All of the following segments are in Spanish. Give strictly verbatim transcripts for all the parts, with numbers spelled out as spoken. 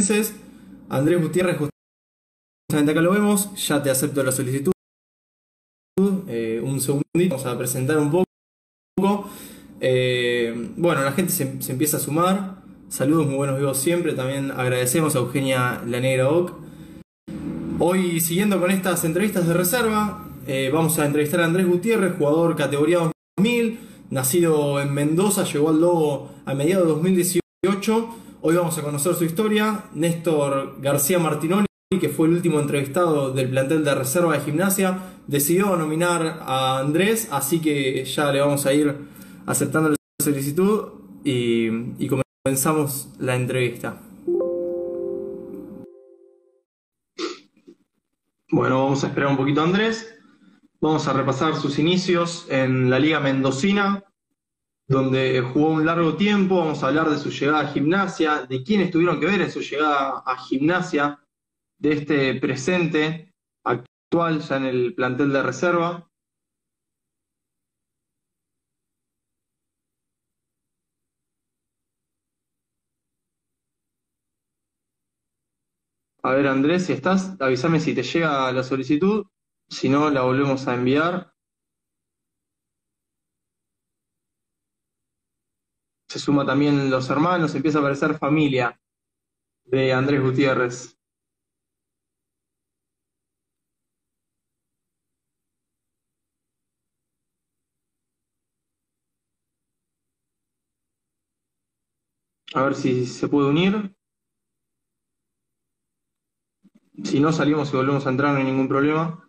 Andrés Gutiérrez, justamente acá lo vemos, ya te acepto la solicitud. Eh, un segundito, vamos a presentar un poco. Eh, bueno, la gente se, se empieza a sumar. Saludos, muy buenos vivos siempre. También agradecemos a Eugenia La Negra Oc. Hoy, siguiendo con estas entrevistas de reserva, eh, vamos a entrevistar a Andrés Gutiérrez, jugador categoría dos mil, nacido en Mendoza, llegó al Lobo a mediados de dos mil dieciocho. Hoy vamos a conocer su historia. Néstor García Martinoli, que fue el último entrevistado del plantel de reserva de Gimnasia, decidió nominar a Andrés, así que ya le vamos a ir aceptando la solicitud y, y comenzamos la entrevista. Bueno, vamos a esperar un poquito a Andrés. Vamos a repasar sus inicios en la Liga Mendocina, donde jugó un largo tiempo. Vamos a hablar de su llegada a Gimnasia, de quiénes tuvieron que ver en su llegada a Gimnasia, de este presente actual ya en el plantel de reserva. A ver, Andrés, si estás, avísame si te llega la solicitud, si no la volvemos a enviar. Se suma también los hermanos, empieza a aparecer familia de Andrés Gutiérrez. A ver si se puede unir. Si no, salimos y volvemos a entrar, no hay ningún problema.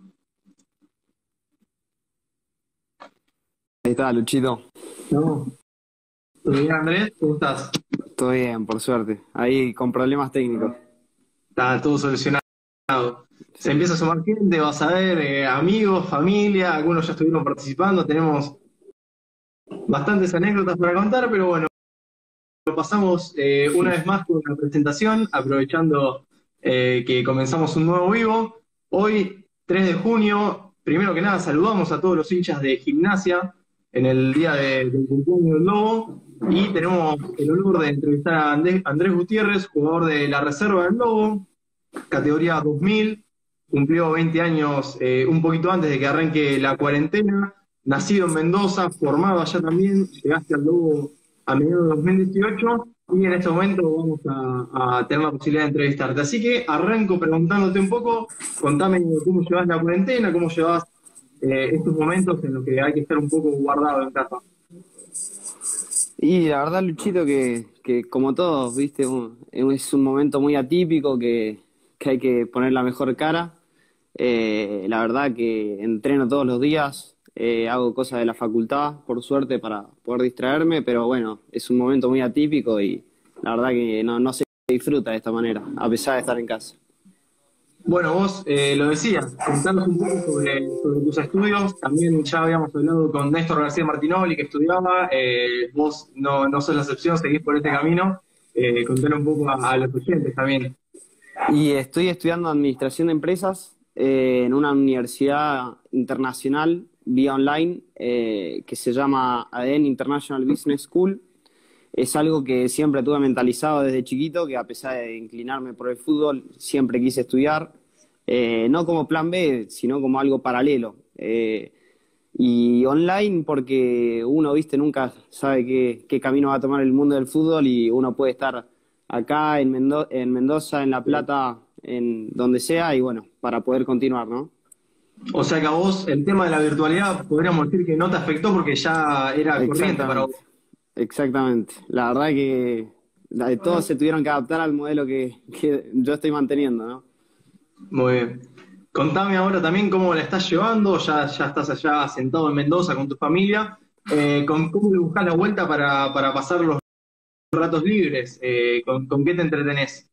Ahí está, Luchito. No. ¿Todo bien, Andrés? ¿Cómo estás? Todo bien, por suerte. Ahí con problemas técnicos. Está todo solucionado. Se empieza a sumar gente, vas a ver, eh, amigos, familia, algunos ya estuvieron participando, tenemos bastantes anécdotas para contar, pero bueno, pasamos eh, una vez más con la presentación, aprovechando eh, que comenzamos un nuevo vivo. Hoy, tres de junio, primero que nada saludamos a todos los hinchas de Gimnasia en el día de, del cumpleaños del Lobo, y tenemos el honor de entrevistar a Andrés, Andrés Gutiérrez, jugador de la reserva del Lobo, categoría dos mil, cumplió veinte años eh, un poquito antes de que arranque la cuarentena, nacido en Mendoza, formado allá también, llegaste al Lobo a mediados de dos mil dieciocho, y en este momento vamos a, a tener la posibilidad de entrevistarte. Así que arranco preguntándote un poco, contame cómo llevas la cuarentena, cómo llevas eh, estos momentos en los que hay que estar un poco guardado en casa. Y la verdad, Luchito, que, que como todos, viste, un- es un momento muy atípico que, que hay que poner la mejor cara. Eh, la verdad que entreno todos los días, eh, hago cosas de la facultad, por suerte, para poder distraerme, pero bueno, es un momento muy atípico y la verdad que no, no se disfruta de esta manera, a pesar de estar en casa. Bueno, vos eh, lo decías, contanos un poco sobre, sobre tus estudios. También ya habíamos hablado con Néstor García Martinoli, que estudiaba. Eh, vos no, no sos la excepción, seguís por este camino. Eh, contanos un poco a, a los oyentes también. Y estoy estudiando Administración de Empresas eh, en una universidad internacional vía online eh, que se llama A D N International Business School. Es algo que siempre tuve mentalizado desde chiquito, que a pesar de inclinarme por el fútbol, siempre quise estudiar, eh, no como plan B, sino como algo paralelo. Eh, y online porque uno, viste, nunca sabe qué, qué camino va a tomar el mundo del fútbol y uno puede estar acá en, Mendo- en Mendoza, en La Plata, en donde sea, y bueno, para poder continuar, ¿no? O sea que a vos el tema de la virtualidad podríamos decir que no te afectó porque ya era corriente para Exactamente, vos. exactamente. La verdad que la- todos se tuvieron que adaptar al modelo que, que yo estoy manteniendo, ¿no? Muy bien. Contame ahora también cómo la estás llevando. Ya, ya estás allá sentado en Mendoza con tu familia. Eh, con, ¿cómo le buscás la vuelta para, para pasar los ratos libres? Eh, ¿con, con qué te entretenés?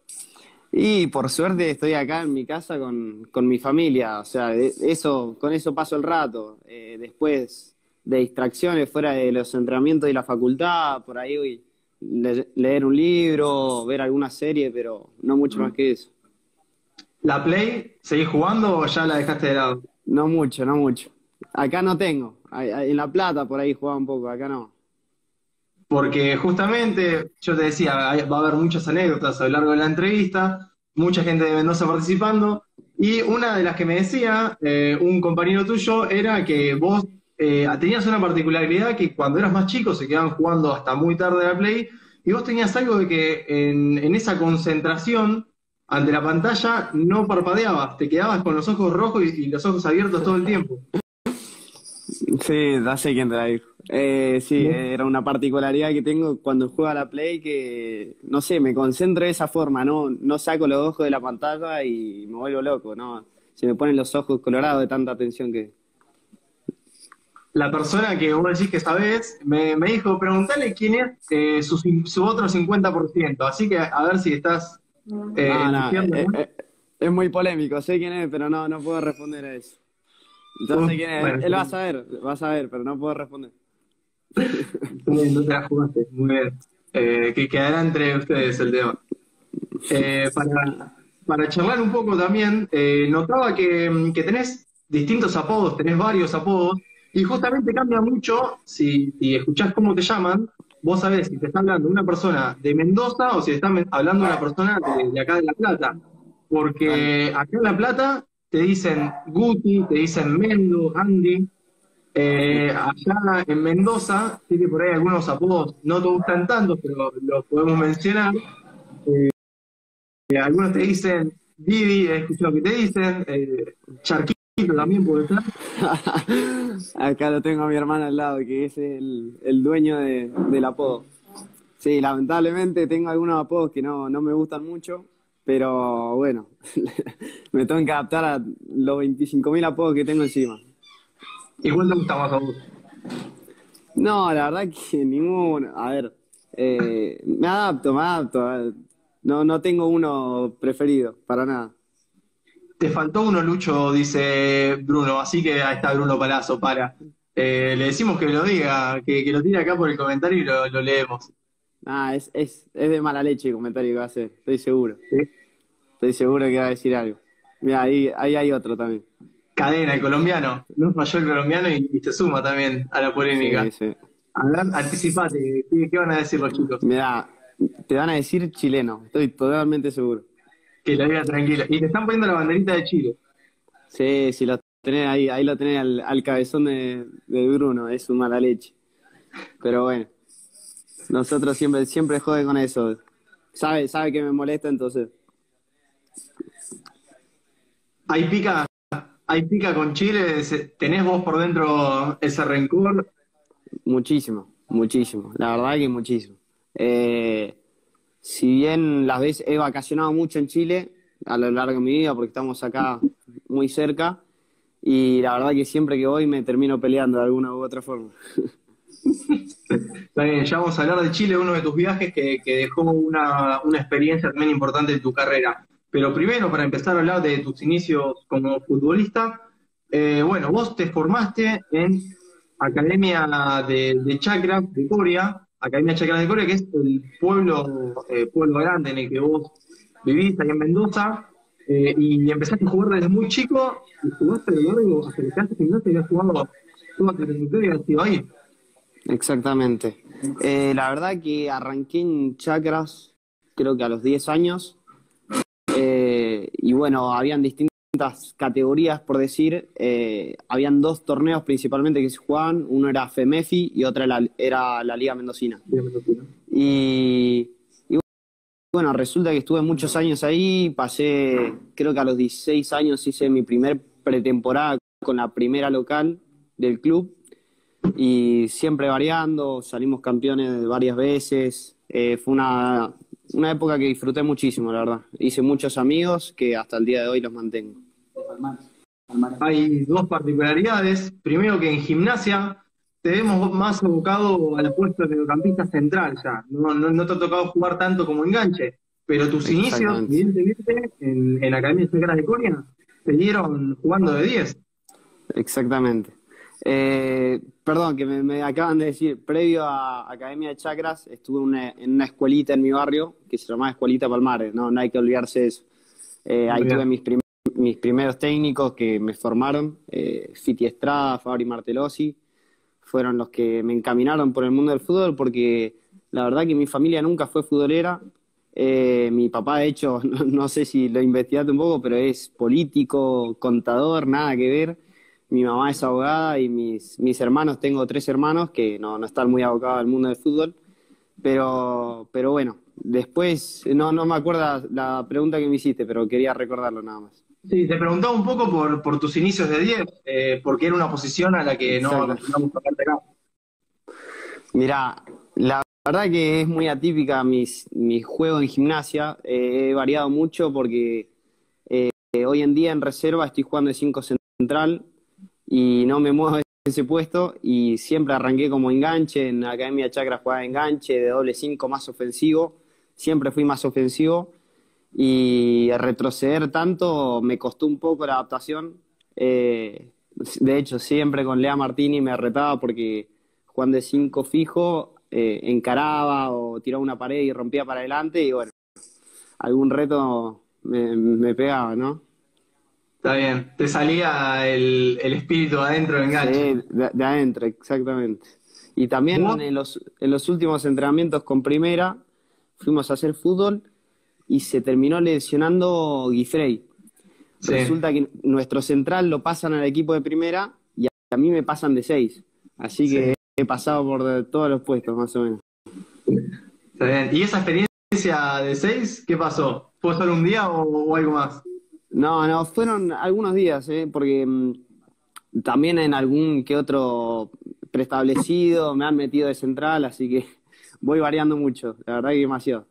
Y por suerte estoy acá en mi casa con, con mi familia, o sea, de- eso, con eso paso el rato. Eh, después de distracciones fuera de los entrenamientos y la facultad, por ahí voy le- leer un libro, ver alguna serie, pero no mucho más que eso. ¿La Play seguís jugando o ya la dejaste de lado? No mucho, no mucho. Acá no tengo. Ahí- ahí En La Plata por ahí jugaba un poco, acá no. porque justamente yo te decía, hay- va a haber muchas anécdotas a lo largo de la entrevista, mucha gente de Mendoza participando, y una de las que me decía eh, un compañero tuyo era que vos eh, tenías una particularidad que cuando eras más chico se quedaban jugando hasta muy tarde a la Play, y vos tenías algo de que en, en esa concentración ante la pantalla no parpadeabas, te quedabas con los ojos rojos y, y los ojos abiertos todo el tiempo. Sí, ya sé quién te la dijo. Eh, sí, ¿No? era una particularidad que tengo cuando juego a la Play que, no sé, me concentro de esa forma, no, no saco los ojos de la pantalla y me vuelvo loco, ¿no? Se me ponen los ojos colorados de tanta atención que... La persona que vos decís que sabés me, me dijo, preguntale quién es eh, su, cin- su otro cincuenta por ciento. Así que a ver si estás eh, No, en lo no, eh, cierto, eh, ¿no? eh, es muy polémico, sé quién es, pero no, no puedo responder a eso. Yo Uh, sé quién es, bueno, él va a saber, va a saber, pero no puedo responder. está bien, no te la jugaste. Muy bien. Eh, que quedará entre ustedes el tema. Eh, para, para charlar un poco también, eh, notaba que, que tenés distintos apodos, tenés varios apodos, y justamente cambia mucho si, si escuchás cómo te llaman, vos sabés si te está hablando una persona de Mendoza o si te está me- hablando una persona de, de acá de La Plata. Claro. Porque acá en La Plata te dicen Guti, te dicen Mendo, Andy. Eh, allá en Mendoza, sí que por ahí algunos apodos no te gustan tanto, pero los podemos mencionar. Eh, algunos te dicen Didi, he escuchado que te dicen, eh, Charquito también puede ser. Acá lo tengo a mi hermana al lado, que es el, el dueño de, del apodo. Sí, lamentablemente tengo algunos apodos que no, no me gustan mucho, pero bueno, me tengo que adaptar a los veinticinco mil apodos que tengo encima. ¿Y cuál te gusta más a vos? No, la verdad que ninguno. A ver, eh, me adapto, me adapto. eh. No, no tengo uno preferido, para nada. Te faltó uno, Lucho, dice Bruno, así que ahí está Bruno Palazzo, para. Eh, le decimos que lo diga, que, que lo tire acá por el comentario y lo, lo leemos. Ah, es, es, es de mala leche el comentario que va a hacer, estoy seguro. ¿Sí? Estoy seguro que va a decir algo. Mira, ahí, ahí hay otro también. Cadena, el colombiano. No falló el colombiano y, y se suma también a la Sí, polémica. sí. A ver, anticipate, ¿qué, qué van a decir los chicos? Mira, te van a decir chileno, estoy totalmente seguro. Que la diga tranquila. Y te están poniendo la banderita de Chile. Sí, si lo tenés ahí, ahí lo tenés al, al cabezón de, de Bruno, es un mala leche. Pero bueno, nosotros siempre, siempre jode con eso. Sabe, sabe que me molesta, entonces, Hay pica, hay pica con Chile, se- tenés vos por dentro ese rencor. muchísimo, muchísimo. La verdad que muchísimo. Eh, si bien las veces he vacacionado mucho en Chile a lo largo de mi vida, porque estamos acá muy cerca, y la verdad que siempre que voy me termino peleando de alguna u otra forma. Está bien, ya vamos a hablar de Chile, uno de tus viajes que, que dejó una, una experiencia también importante en tu carrera. Pero primero, para empezar a hablar de tus inicios como futbolista, eh, bueno, vos te formaste en Academia de, de Chacras de Coria, Academia Chacras de Coria, que es el pueblo, eh, pueblo grande en el que vos vivís, ahí en Mendoza, eh, y empezaste a jugar desde muy chico, y jugaste de largo hasta que quedaste gimnasio y has jugado toda tu trayectoria, has sido ahí. Exactamente. Eh, la verdad que arranqué en chakras, creo que a los diez años, eh, y bueno, habían distintas categorías, por decir. Eh, habían dos torneos principalmente que se jugaban, uno era FEMEFI y otra era, era la Liga Mendocina. Y, y bueno, resulta que estuve muchos años ahí, pasé, creo que a los dieciséis años hice mi primer pretemporada con la primera local del club. Y siempre variando, salimos campeones varias veces. Eh, fue una, una época que disfruté muchísimo, la verdad. Hice muchos amigos que hasta el día de hoy los mantengo. Hay dos particularidades. Primero que en gimnasia te vemos más abocado al puesto de mediocampista central ya. No, no, no te ha tocado jugar tanto como enganche, pero tus inicios, Exactamente, evidentemente, en, en Academia de Chacras de Coria, te dieron jugando de diez. exactamente. Eh, perdón, que me, me acaban de decir, previo a Academia de Chacras, estuve una- en una escuelita en mi barrio que se llamaba Escuelita Palmares, no, no hay que olvidarse de eso. Eh, Muy ahí tuve bien. mis, prim- mis primeros técnicos que me formaron, eh, Fiti Estrada, Fabri Martelossi, fueron los que me encaminaron por el mundo del fútbol porque La verdad que mi familia nunca fue futbolera. Eh, mi papá, de hecho, no, no sé si lo investigaste un poco, pero es político, contador, nada que ver. Mi mamá es abogada y mis, mis hermanos, tengo tres hermanos que no, no están muy abocados al mundo del fútbol. Pero, pero bueno, después, no, no me acuerdo la pregunta que me hiciste, pero quería recordarlo nada más. Sí, te preguntaba un poco por, por tus inicios de diez, eh, porque era una posición a la que no Exacto. acostumbramos a tocarte acá. Mira, la verdad que es muy atípica mis, mis juegos en gimnasia. Eh, he variado mucho porque eh, hoy en día en reserva estoy jugando de cinco central y no me muevo de ese puesto y siempre arranqué como enganche. En la Academia Chacra jugaba de enganche, de doble cinco más ofensivo. Siempre fui más ofensivo y retroceder tanto me costó un poco la adaptación. Eh, de hecho, siempre con Lea Martini me retaba porque Juan de cinco fijo eh, encaraba o tiraba una pared y rompía para adelante y bueno, algún reto me, me pegaba, ¿no? Está bien, te salía el, el espíritu adentro del Sí, enganche. de, de adentro, exactamente. Y también ¿Vos? en los, en los últimos entrenamientos con primera fuimos a hacer fútbol y se terminó lesionando Guifrey. Sí, Resulta que nuestro central lo pasan al equipo de primera y a, a mí me pasan de seis. Así sí, que he pasado por de- todos los puestos, más o menos. está bien. ¿Y esa experiencia de seis, qué pasó? ¿Fue solo un día o, o algo más? No, no, fueron algunos días, ¿eh? Porque mm, también en algún que otro preestablecido me han metido de central, así que voy variando mucho, la verdad que demasiado.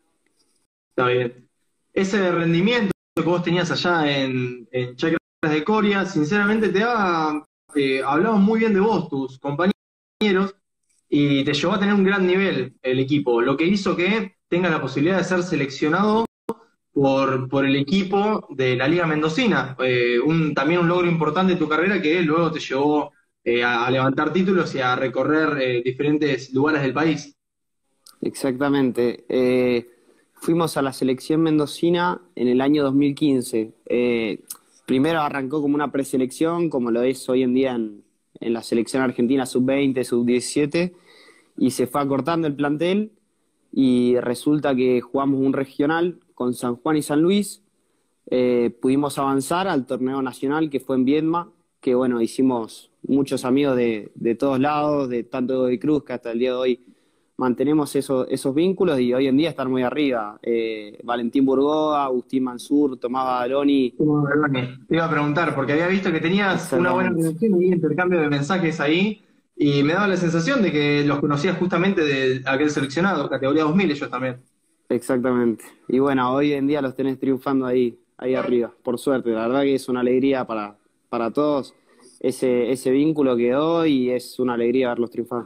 Está bien. Ese rendimiento que vos tenías allá en, en Chacras de Coria, sinceramente te ha eh, hablamos muy bien de vos, tus compañeros, y te llevó a tener un gran nivel el equipo, lo que hizo que tengas la posibilidad de ser seleccionado por, por el equipo de la Liga Mendocina. Eh, un, también un logro importante de tu carrera que luego te llevó eh, a, a levantar títulos y a recorrer eh, diferentes lugares del país. Exactamente. Eh, fuimos a la selección mendocina en el año dos mil quince. Eh, primero arrancó como una preselección, como lo es hoy en día en, en la selección argentina sub veinte, sub diecisiete, y se fue acortando el plantel y resulta que jugamos un regional con San Juan y San Luis. Eh, pudimos avanzar al torneo nacional que fue en Viedma, que bueno, hicimos muchos amigos de, de todos lados, de tanto de Cruz que hasta el día de hoy mantenemos eso- esos vínculos y hoy en día están muy arriba. Eh, Valentín Burgoa, Agustín Mansur, Tomás Badaloni, Como Beroni. Te iba a preguntar, porque había visto que tenías una buena exactamente, relación y un intercambio de mensajes ahí, y me daba la sensación de que los conocías justamente de aquel seleccionado, categoría dos mil ellos también. exactamente. Y bueno, hoy en día los tenés triunfando ahí, ahí arriba, por suerte. La verdad que es una alegría para, para todos ese, ese vínculo quedó y es una alegría verlos triunfar.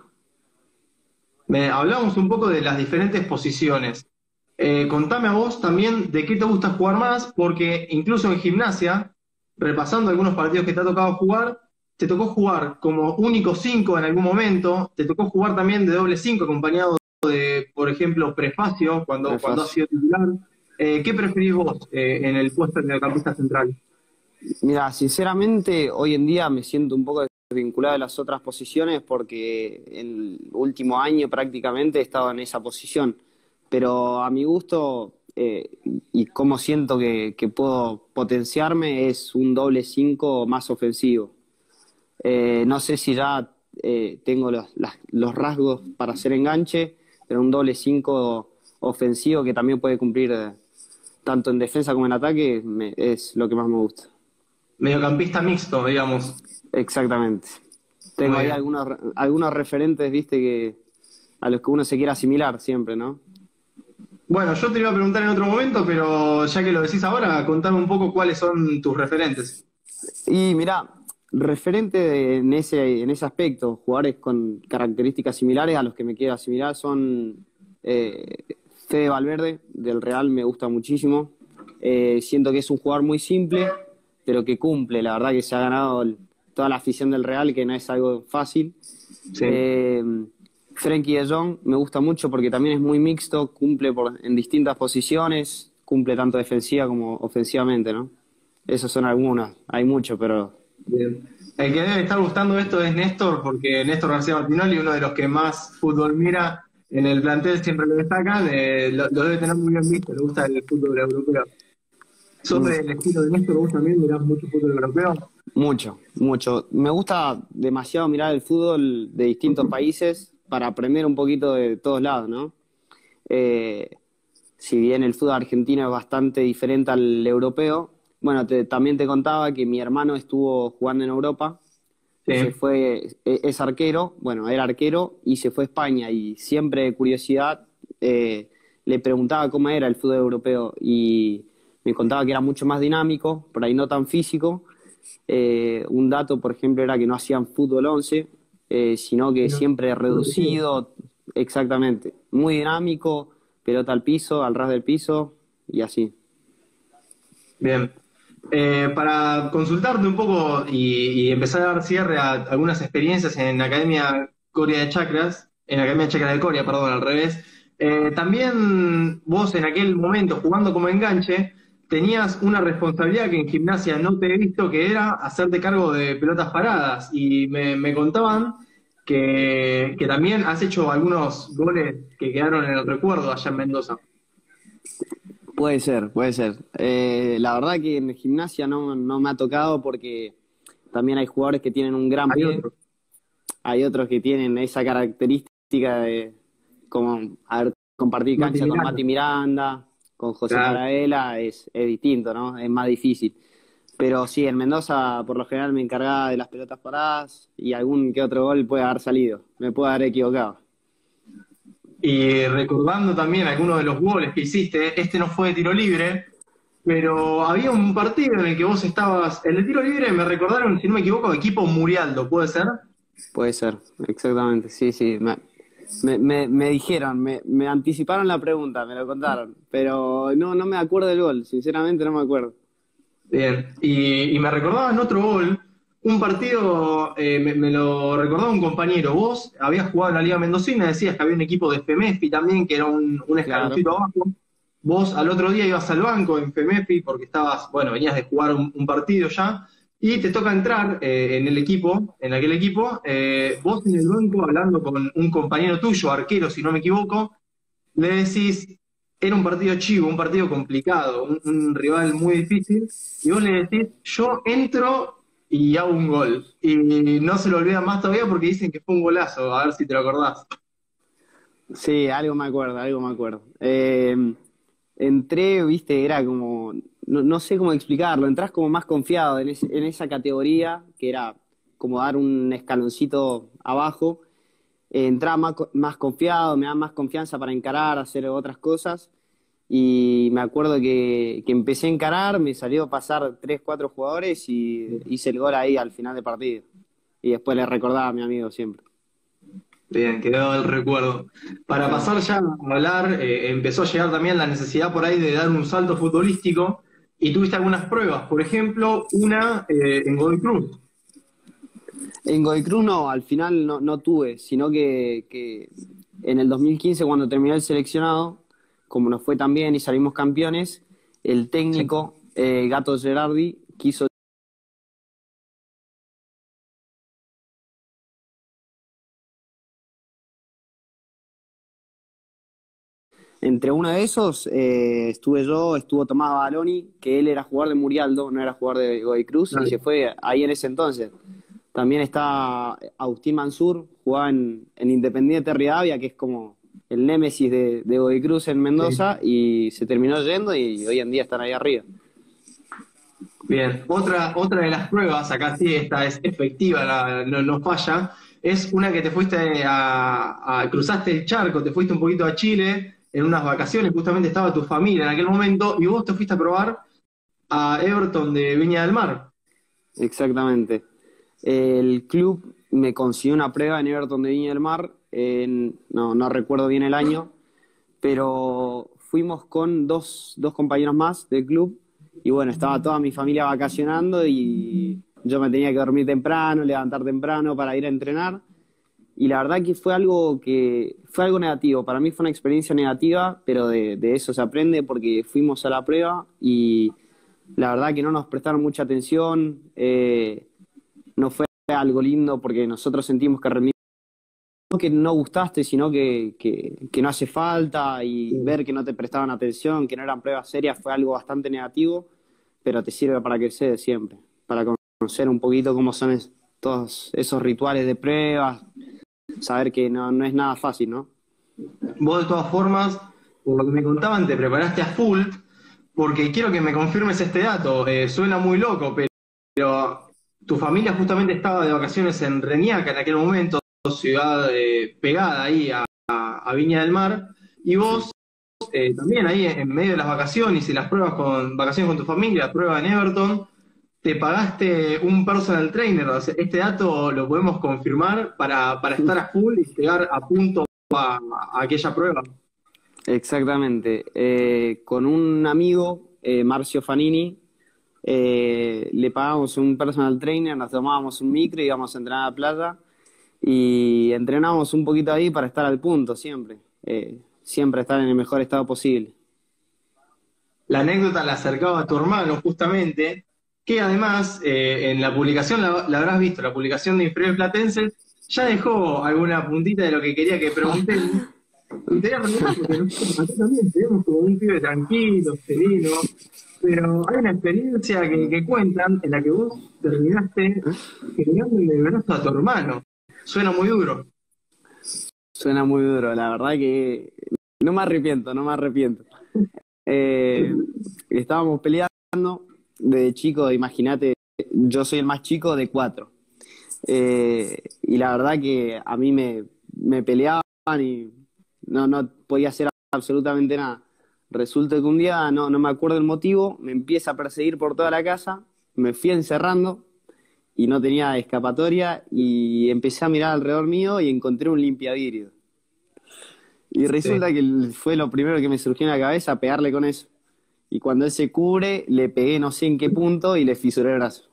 Me, hablábamos un poco de las diferentes posiciones. Eh, contame a vos también de qué te gusta jugar más, porque incluso en gimnasia, repasando algunos partidos que te ha tocado jugar, te tocó jugar como único cinco en algún momento, te tocó jugar también de doble cinco acompañado de, por ejemplo, Prefacio, cuando, cuando has Prefacio. sido titular. Eh, ¿qué preferís vos eh, en el puesto de mediocampista central? Mira, sinceramente, hoy en día me siento un poco desvinculado de las otras posiciones porque el último año prácticamente he estado en esa posición. Pero a mi gusto, eh, y cómo siento que, que puedo potenciarme, es un doble cinco más ofensivo. Eh, no sé si ya eh, tengo los, las- los rasgos para hacer enganche, pero un doble cinco ofensivo que también puede cumplir eh, tanto en defensa como en ataque me- es lo que más me gusta. Mediocampista mixto, digamos. Exactamente. Tengo Muy ahí bien. algunos, algunos referentes, viste, que a los que uno se quiere asimilar siempre, ¿no? Bueno, yo te iba a preguntar en otro momento, pero ya que lo decís ahora, contame un poco cuáles son tus referentes. Y mirá, referente de- en ese, en ese aspecto, jugadores con características similares a los que me quiero asimilar son eh, Fede Valverde, del Real, me gusta muchísimo. Eh, siento que es un jugador muy simple, pero que cumple. La verdad que se ha ganado el- toda la afición del Real, que no es algo fácil. Sí. Eh, Frenkie de Jong me gusta mucho porque también es muy mixto, cumple por, en distintas posiciones, cumple tanto defensiva como ofensivamente, ¿no? Esos son algunos, hay muchos, pero Bien. El que debe estar gustando esto es Néstor, porque Néstor García Martinoli, uno de los que más fútbol mira, en el plantel siempre lo destacan, eh, lo, lo debe tener muy bien visto, le gusta el fútbol europeo. ¿Sos Mm, del estilo de Néstor, vos también mirás mucho fútbol europeo? mucho, mucho. Me gusta demasiado mirar el fútbol de distintos países para aprender un poquito de todos lados, ¿no? Eh, si bien el fútbol argentino es bastante diferente al europeo, bueno, te- también te contaba que mi hermano estuvo jugando en Europa, se Sí, fue, e- es arquero, bueno, era arquero y se fue a España y siempre de curiosidad eh, le preguntaba cómo era el fútbol europeo y me contaba que era mucho más dinámico, por ahí no tan físico. Eh, un dato, por ejemplo, era que no hacían fútbol once, eh, sino que pero siempre divertido. reducido, exactamente, muy dinámico, pelota al piso, al ras del piso y así. Bien. Eh, para consultarte un poco y, y empezar a dar cierre a algunas experiencias en Academia Coria de Chakras, en Academia Chakra de Coria, perdón, al revés. Eh, también vos en aquel momento, jugando como enganche, tenías una responsabilidad que en gimnasia no te he visto, que era hacerte cargo de pelotas paradas. Y me, me contaban que, que también has hecho algunos goles que quedaron en el recuerdo allá en Mendoza. Puede ser, puede ser. Eh, la verdad que en gimnasia no, no me ha tocado porque también hay jugadores que tienen un gran Hay pie, otro. hay otros que tienen esa característica de como a ver, compartir Mati cancha con Miranda. Mati Miranda, con José Claro. Paradela, es, es distinto, ¿no? Es más difícil. Pero sí, en Mendoza por lo general me encargaba de las pelotas paradas y algún que otro gol puede haber salido. Me puede haber equivocado. Y recordando también algunos de los goles que hiciste, este no fue de tiro libre, pero había un partido en el que vos estabas, el de tiro libre me recordaron, si no me equivoco, equipo Murialdo, ¿puede ser? Puede ser, exactamente. Sí, sí. Me, me, me, me dijeron, me, me anticiparon la pregunta, me lo contaron. Pero no, no me acuerdo del gol, sinceramente no me acuerdo. Bien, y, y me recordaban otro gol, un partido, eh, me, me lo recordaba un compañero, vos habías jugado en la Liga Mendocina, decías que había un equipo de FEMEFI también, que era un, un Claro, escaloncito abajo, vos al otro día ibas al banco en FEMEFI porque estabas, bueno, venías de jugar un, un partido ya, y te toca entrar eh, en el equipo, en aquel equipo, eh, vos en el banco hablando con un compañero tuyo, arquero si no me equivoco, le decís, era un partido chivo, un partido complicado, un, un rival muy difícil, y vos le decís, yo entro y hago un gol. Y no se lo olvidan más todavía porque dicen que fue un golazo, a ver si te lo acordás. sí, algo me acuerdo, algo me acuerdo. Eh, entré, viste, era como, no, no sé cómo explicarlo, entras como más confiado en, ese- en esa categoría, que era como dar un escaloncito abajo. Eh, entraba más, co- más confiado, me da más confianza para encarar, hacer otras cosas. Y me acuerdo que, que empecé a encarar, me salió a pasar tres, cuatro jugadores y hice el gol ahí al final del partido. Y después le recordaba a mi amigo siempre. Bien, quedó el recuerdo. Para Sí. pasar ya a hablar, eh, empezó a llegar también la necesidad por ahí de dar un salto futbolístico y tuviste algunas pruebas, por ejemplo, una eh, en Godoy Cruz. En Godoy Cruz no, al final no, no tuve, sino que, que en el dos mil quince cuando terminé el seleccionado, como nos fue tan bien y salimos campeones, el Sí. técnico eh, Gato Gerardi quiso. Entre uno de esos eh, estuve yo, estuvo Tomás Baloni, que él era jugador de Murialdo, no era jugador de Godoy Cruz, y se fue ahí en ese entonces. También está Agustín Mansur, jugaba en, en Independiente Rivadavia, que es como el némesis de, de Godoy Cruz en Sí. Mendoza, y se terminó yendo y hoy en día están ahí arriba. Bien, otra, otra de las pruebas, acá sí, esta es efectiva, la- no, no falla, es una que te fuiste a, a- cruzaste el charco, te fuiste un poquito a Chile en unas vacaciones, justamente estaba tu familia en aquel momento, y vos te fuiste a probar a Everton de Viña del Mar. Exactamente. El club me consiguió una prueba en Everton de Viña del Mar, en- no, no recuerdo bien el año, pero fuimos con dos, dos compañeros más del club y bueno, estaba toda mi familia vacacionando y yo me tenía que dormir temprano, levantar temprano para ir a entrenar y la verdad que fue algo que fue algo negativo, para mí fue una experiencia negativa, pero de, de eso se aprende porque fuimos a la prueba y la verdad que no nos prestaron mucha atención, eh, no fue algo lindo porque nosotros sentimos que rendimos que no gustaste, sino que, que, que no hace falta, y ver que no te prestaban atención, que no eran pruebas serias, fue algo bastante negativo, pero te sirve para crecer siempre, para conocer un poquito cómo son es- todos esos rituales de pruebas, saber que no, no es nada fácil, ¿no? Vos de todas formas, por lo que me contaban, te preparaste a full, porque quiero que me confirmes este dato. Eh, suena muy loco, pero tu familia justamente estaba de vacaciones en Reñaca en aquel momento, ciudad eh, pegada ahí a, a- a Viña del Mar, y Sí. vos eh, también ahí en medio de las vacaciones y las pruebas con vacaciones con tu familia, prueba en Everton, te pagaste un personal trainer. O sea, este dato lo podemos confirmar para, para estar a full y llegar a punto a, a aquella prueba. Exactamente. Eh, con un amigo, eh, Marcio Fanini, eh, le pagamos un personal trainer, nos tomábamos un micro y íbamos a entrenar a la playa y entrenábamos un poquito ahí para estar al punto siempre. Eh, siempre estar en el mejor estado posible. La anécdota la acercaba a tu hermano justamente, que además eh, en la publicación, la, la habrás visto, la publicación de Inferiores Platenses, ya dejó alguna puntita de lo que quería que preguntemos. Y te voy a preguntar, porque nosotros acá también tenemos como un pibe tranquilo, sereno, pero hay una experiencia que, que cuentan en la que vos terminaste generando el brazo a tu hermano. Suena muy duro. Suena muy duro, la verdad que no me arrepiento, no me arrepiento. Eh, Estábamos peleando de chico, imagínate, yo soy el más chico de cuatro. Eh, y la verdad que a mí me, me peleaban y no, no podía hacer absolutamente nada. Resulta que un día, no, no me acuerdo el motivo, me empieza a perseguir por toda la casa, me fui encerrando y no tenía escapatoria y empecé a mirar alrededor mío y encontré un limpiavidrio. Y Sí. resulta que fue lo primero que me surgió en la cabeza, pegarle con eso. Y cuando él se cubre, le pegué no sé en qué punto y le fisuré el brazo.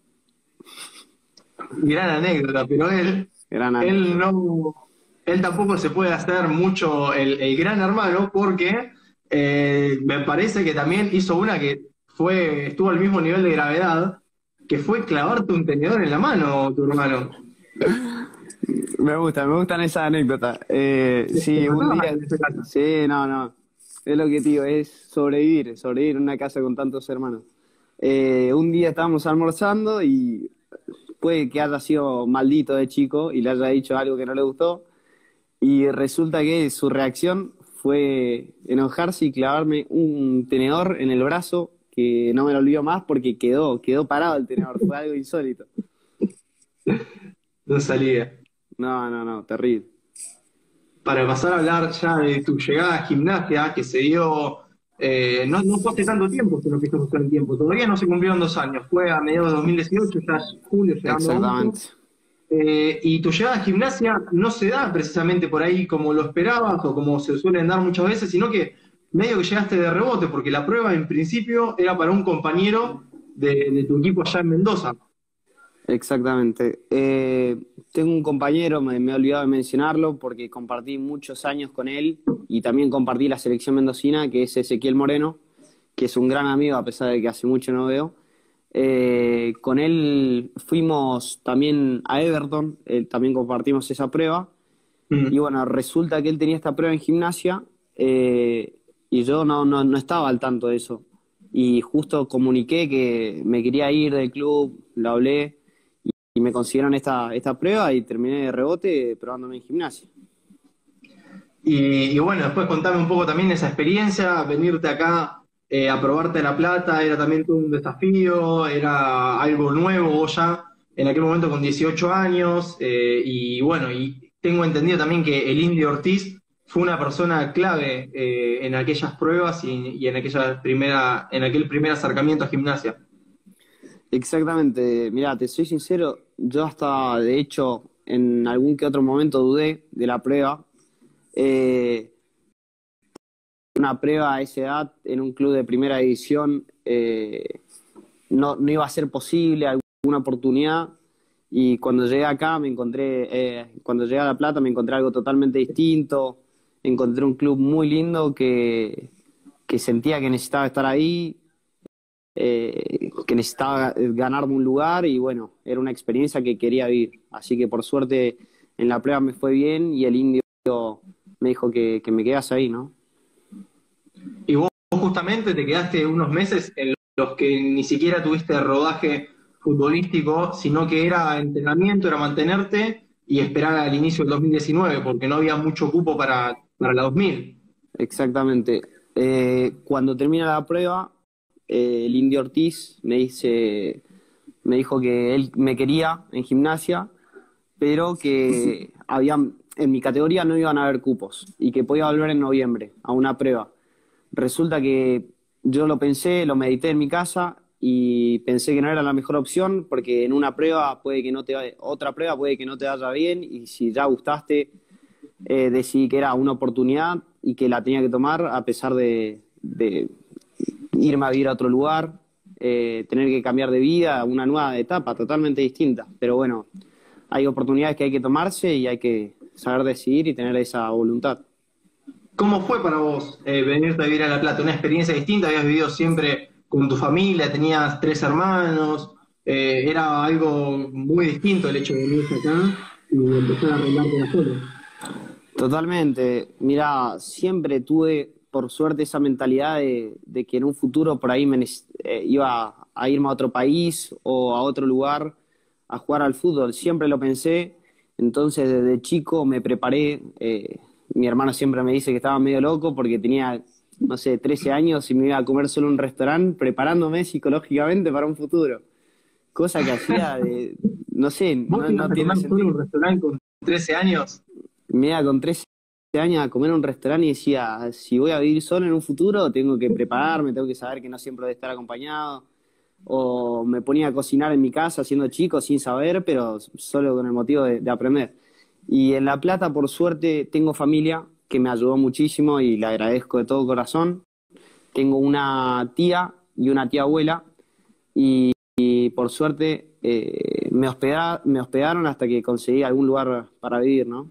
Gran anécdota, pero él, Gran él anécdota. no, él tampoco se puede hacer mucho el, el gran hermano porque eh, me parece que también hizo una que fue, estuvo al mismo nivel de gravedad, que fue clavarte un tenedor en la mano, tu hermano. Me gusta, me gustan esas anécdotas. Eh, Te, te sí, un mataban día. en ese caso. Sí, no, no. Es lo que te digo, es sobrevivir, sobrevivir en una casa con tantos hermanos. Eh, un día estábamos almorzando y puede que haya sido maldito de chico y le haya dicho algo que no le gustó. Y resulta que su reacción fue enojarse y clavarme un tenedor en el brazo que no me lo olvido más porque quedó, quedó parado el tenedor. Fue algo insólito. No salía. No, no, no, terrible. Para pasar a hablar ya de tu llegada a gimnasia, que se dio, eh, no, no fue hace tanto tiempo, sino que esto fue en tiempo. Todavía no se cumplieron dos años, fue a mediados de dos mil dieciocho, ya es julio, llegando a agosto. Exactamente. Eh, y tu llegada a gimnasia no se da precisamente por ahí como lo esperabas o como se suelen dar muchas veces, sino que medio que llegaste de rebote, porque la prueba en principio era para un compañero de, de tu equipo allá en Mendoza. Exactamente. Eh, tengo un compañero, me, me he olvidado de mencionarlo, porque compartí muchos años con él y también compartí la selección mendocina, que es Ezequiel Moreno, que es un gran amigo a pesar de que hace mucho no veo. Eh, con él fuimos también a Everton, eh, también compartimos esa prueba. Y Mm. bueno, resulta que él tenía esta prueba en gimnasia, eh, y yo no, no, no estaba al tanto de eso. Y justo comuniqué que me quería ir del club, lo hablé y me consiguieron esta, esta prueba y terminé de rebote probándome en gimnasia. Y, y bueno, después contame un poco también esa experiencia, venirte acá eh, a probarte La Plata, era también todo un desafío, era algo nuevo vos ya en aquel momento con dieciocho años, eh, y bueno, y tengo entendido también que el Indio Ortiz fue una persona clave eh, en aquellas pruebas y, y en aquella primera, en aquel primer acercamiento a gimnasia. Exactamente, mira, te soy sincero, yo hasta de hecho en algún que otro momento dudé de la prueba. Eh, una prueba a esa edad en un club de primera división, eh, no, no iba a ser posible, alguna oportunidad. Y cuando llegué acá me encontré, eh, cuando llegué a La Plata me encontré algo totalmente distinto, encontré un club muy lindo que, que sentía que necesitaba estar ahí, eh, que necesitaba ganarme un lugar y bueno, era una experiencia que quería vivir. Así que por suerte en la prueba me fue bien y el indio me dijo que, que me quedase ahí, ¿no? Y vos justamente te quedaste unos meses en los que ni siquiera tuviste rodaje futbolístico, sino que era entrenamiento, era mantenerte y esperar al inicio del dos mil diecinueve, porque no había mucho cupo para, para la dos mil. Exactamente. Eh, cuando termina la prueba, eh, el Indio Ortiz me dice, me dijo que él me quería en gimnasia, pero que había, en mi categoría no iban a haber cupos y que podía volver en noviembre a una prueba. Resulta que yo lo pensé, lo medité en mi casa y pensé que no era la mejor opción porque en una prueba puede que no te vaya, otra prueba puede que no te vaya bien y si ya gustaste, eh, decidí que era una oportunidad y que la tenía que tomar a pesar de, de irme a vivir a otro lugar, eh, tener que cambiar de vida, una nueva etapa totalmente distinta. Pero bueno, hay oportunidades que hay que tomarse y hay que saber decidir y tener esa voluntad. ¿Cómo fue para vos eh, venirte a vivir a La Plata? ¿Una experiencia distinta? ¿Habías vivido siempre con tu familia? ¿Tenías tres hermanos? Eh, ¿era algo muy distinto el hecho de venirte acá y empezar a arreglarte la zona? Totalmente. Mira, siempre tuve, por suerte, esa mentalidad de, de que en un futuro por ahí me, nec- eh, iba a irme a otro país o a otro lugar a jugar al fútbol. Siempre lo pensé. Entonces, desde chico me preparé. Eh, mi hermano siempre me dice que estaba medio loco porque tenía, no sé, trece años y me iba a comer solo en un restaurante preparándome psicológicamente para un futuro. Cosa que hacía de, no sé, ¿Vos no, te ibas no a tiene comer solo en sentido. un restaurante con trece años? Me iba con trece años a comer en un restaurante y decía, si voy a vivir solo en un futuro, tengo que prepararme, tengo que saber que no siempre voy a estar acompañado. O me ponía a cocinar en mi casa siendo chico sin saber, pero solo con el motivo de, de aprender. Y en La Plata, por suerte, tengo familia que me ayudó muchísimo y le agradezco de todo corazón. Tengo una tía y una tía abuela y, y por suerte eh, me hospeda- me hospedaron hasta que conseguí algún lugar para vivir, ¿no?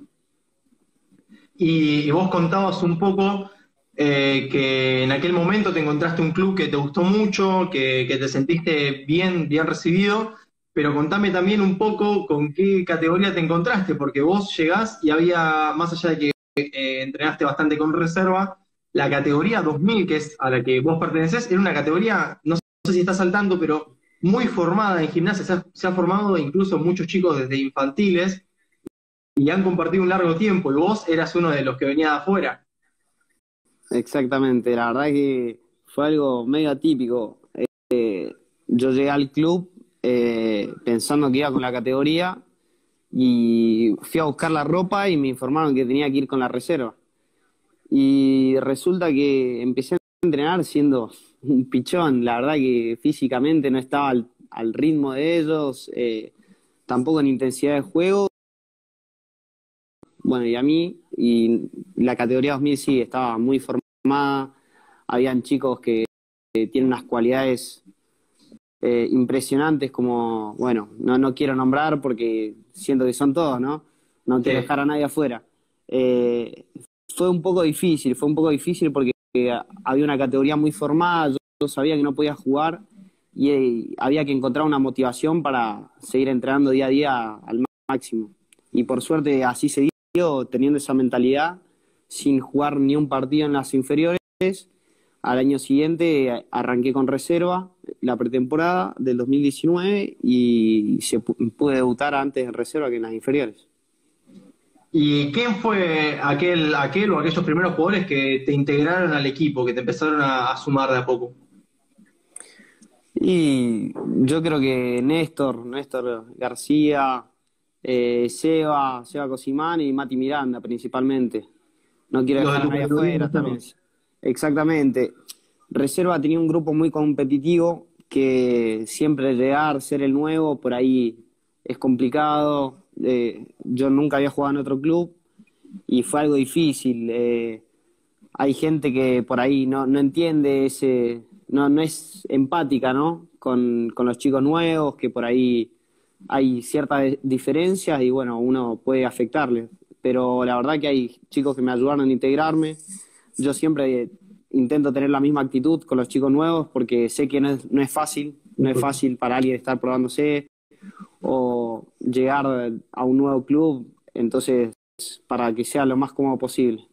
Y, y vos contabas un poco eh, que en aquel momento te encontraste un club que te gustó mucho, que, que te sentiste bien, bien recibido, pero contame también un poco con qué categoría te encontraste, porque vos llegás y había, más allá de que eh, entrenaste bastante con reserva, la categoría dos mil, que es a la que vos pertenecés, era una categoría, no sé, no sé si estás saltando, pero muy formada en gimnasia, se ha, se ha formado incluso muchos chicos desde infantiles y han compartido un largo tiempo, y vos eras uno de los que venía de afuera. Exactamente, la verdad que fue algo medio atípico. Eh, yo llegué al club eh, pensando que iba con la categoría y fui a buscar la ropa y me informaron que tenía que ir con la reserva. Y resulta que empecé a entrenar siendo un pichón, la verdad que físicamente no estaba al, al ritmo de ellos, eh, tampoco en intensidad de juego. Bueno, y a mí, y la categoría dos mil sí estaba muy formada, habían chicos que, que tienen unas cualidades eh, impresionantes como, bueno, no, no quiero nombrar porque siento que son todos, ¿no? No quiero Sí. dejar a nadie afuera. Eh, fue un poco difícil, fue un poco difícil porque eh, había una categoría muy formada, yo, yo sabía que no podía jugar y eh, había que encontrar una motivación para seguir entrenando día a día al máximo. Y por suerte así se dio, teniendo esa mentalidad, sin jugar ni un partido en las inferiores. Al año siguiente arranqué con reserva la pretemporada del dos mil diecinueve y se pude debutar antes en reserva que en las inferiores. ¿Y quién fue aquel, aquel o aquellos primeros jugadores que te integraron al equipo, que te empezaron a, a sumar de a poco? Y yo creo que Néstor, Néstor García, eh, Seba, Seba Cosimán y Mati Miranda principalmente. No quiero Los de dejar a tu nadie categoría de afuera reserva. también. Exactamente. Reserva tenía un grupo muy competitivo que siempre llegar, ser el nuevo, por ahí es complicado. Eh, yo nunca había jugado en otro club y fue algo difícil. Eh, hay gente que por ahí no, no entiende ese, no, no es empática, ¿no? Con, con los chicos nuevos, que por ahí hay ciertas diferencias y bueno, uno puede afectarle. Pero la verdad que hay chicos que me ayudaron a integrarme. Yo siempre intento tener la misma actitud con los chicos nuevos porque sé que no es, no es fácil, no es fácil para alguien estar probándose o llegar a un nuevo club. entonces para que sea lo más cómodo posible.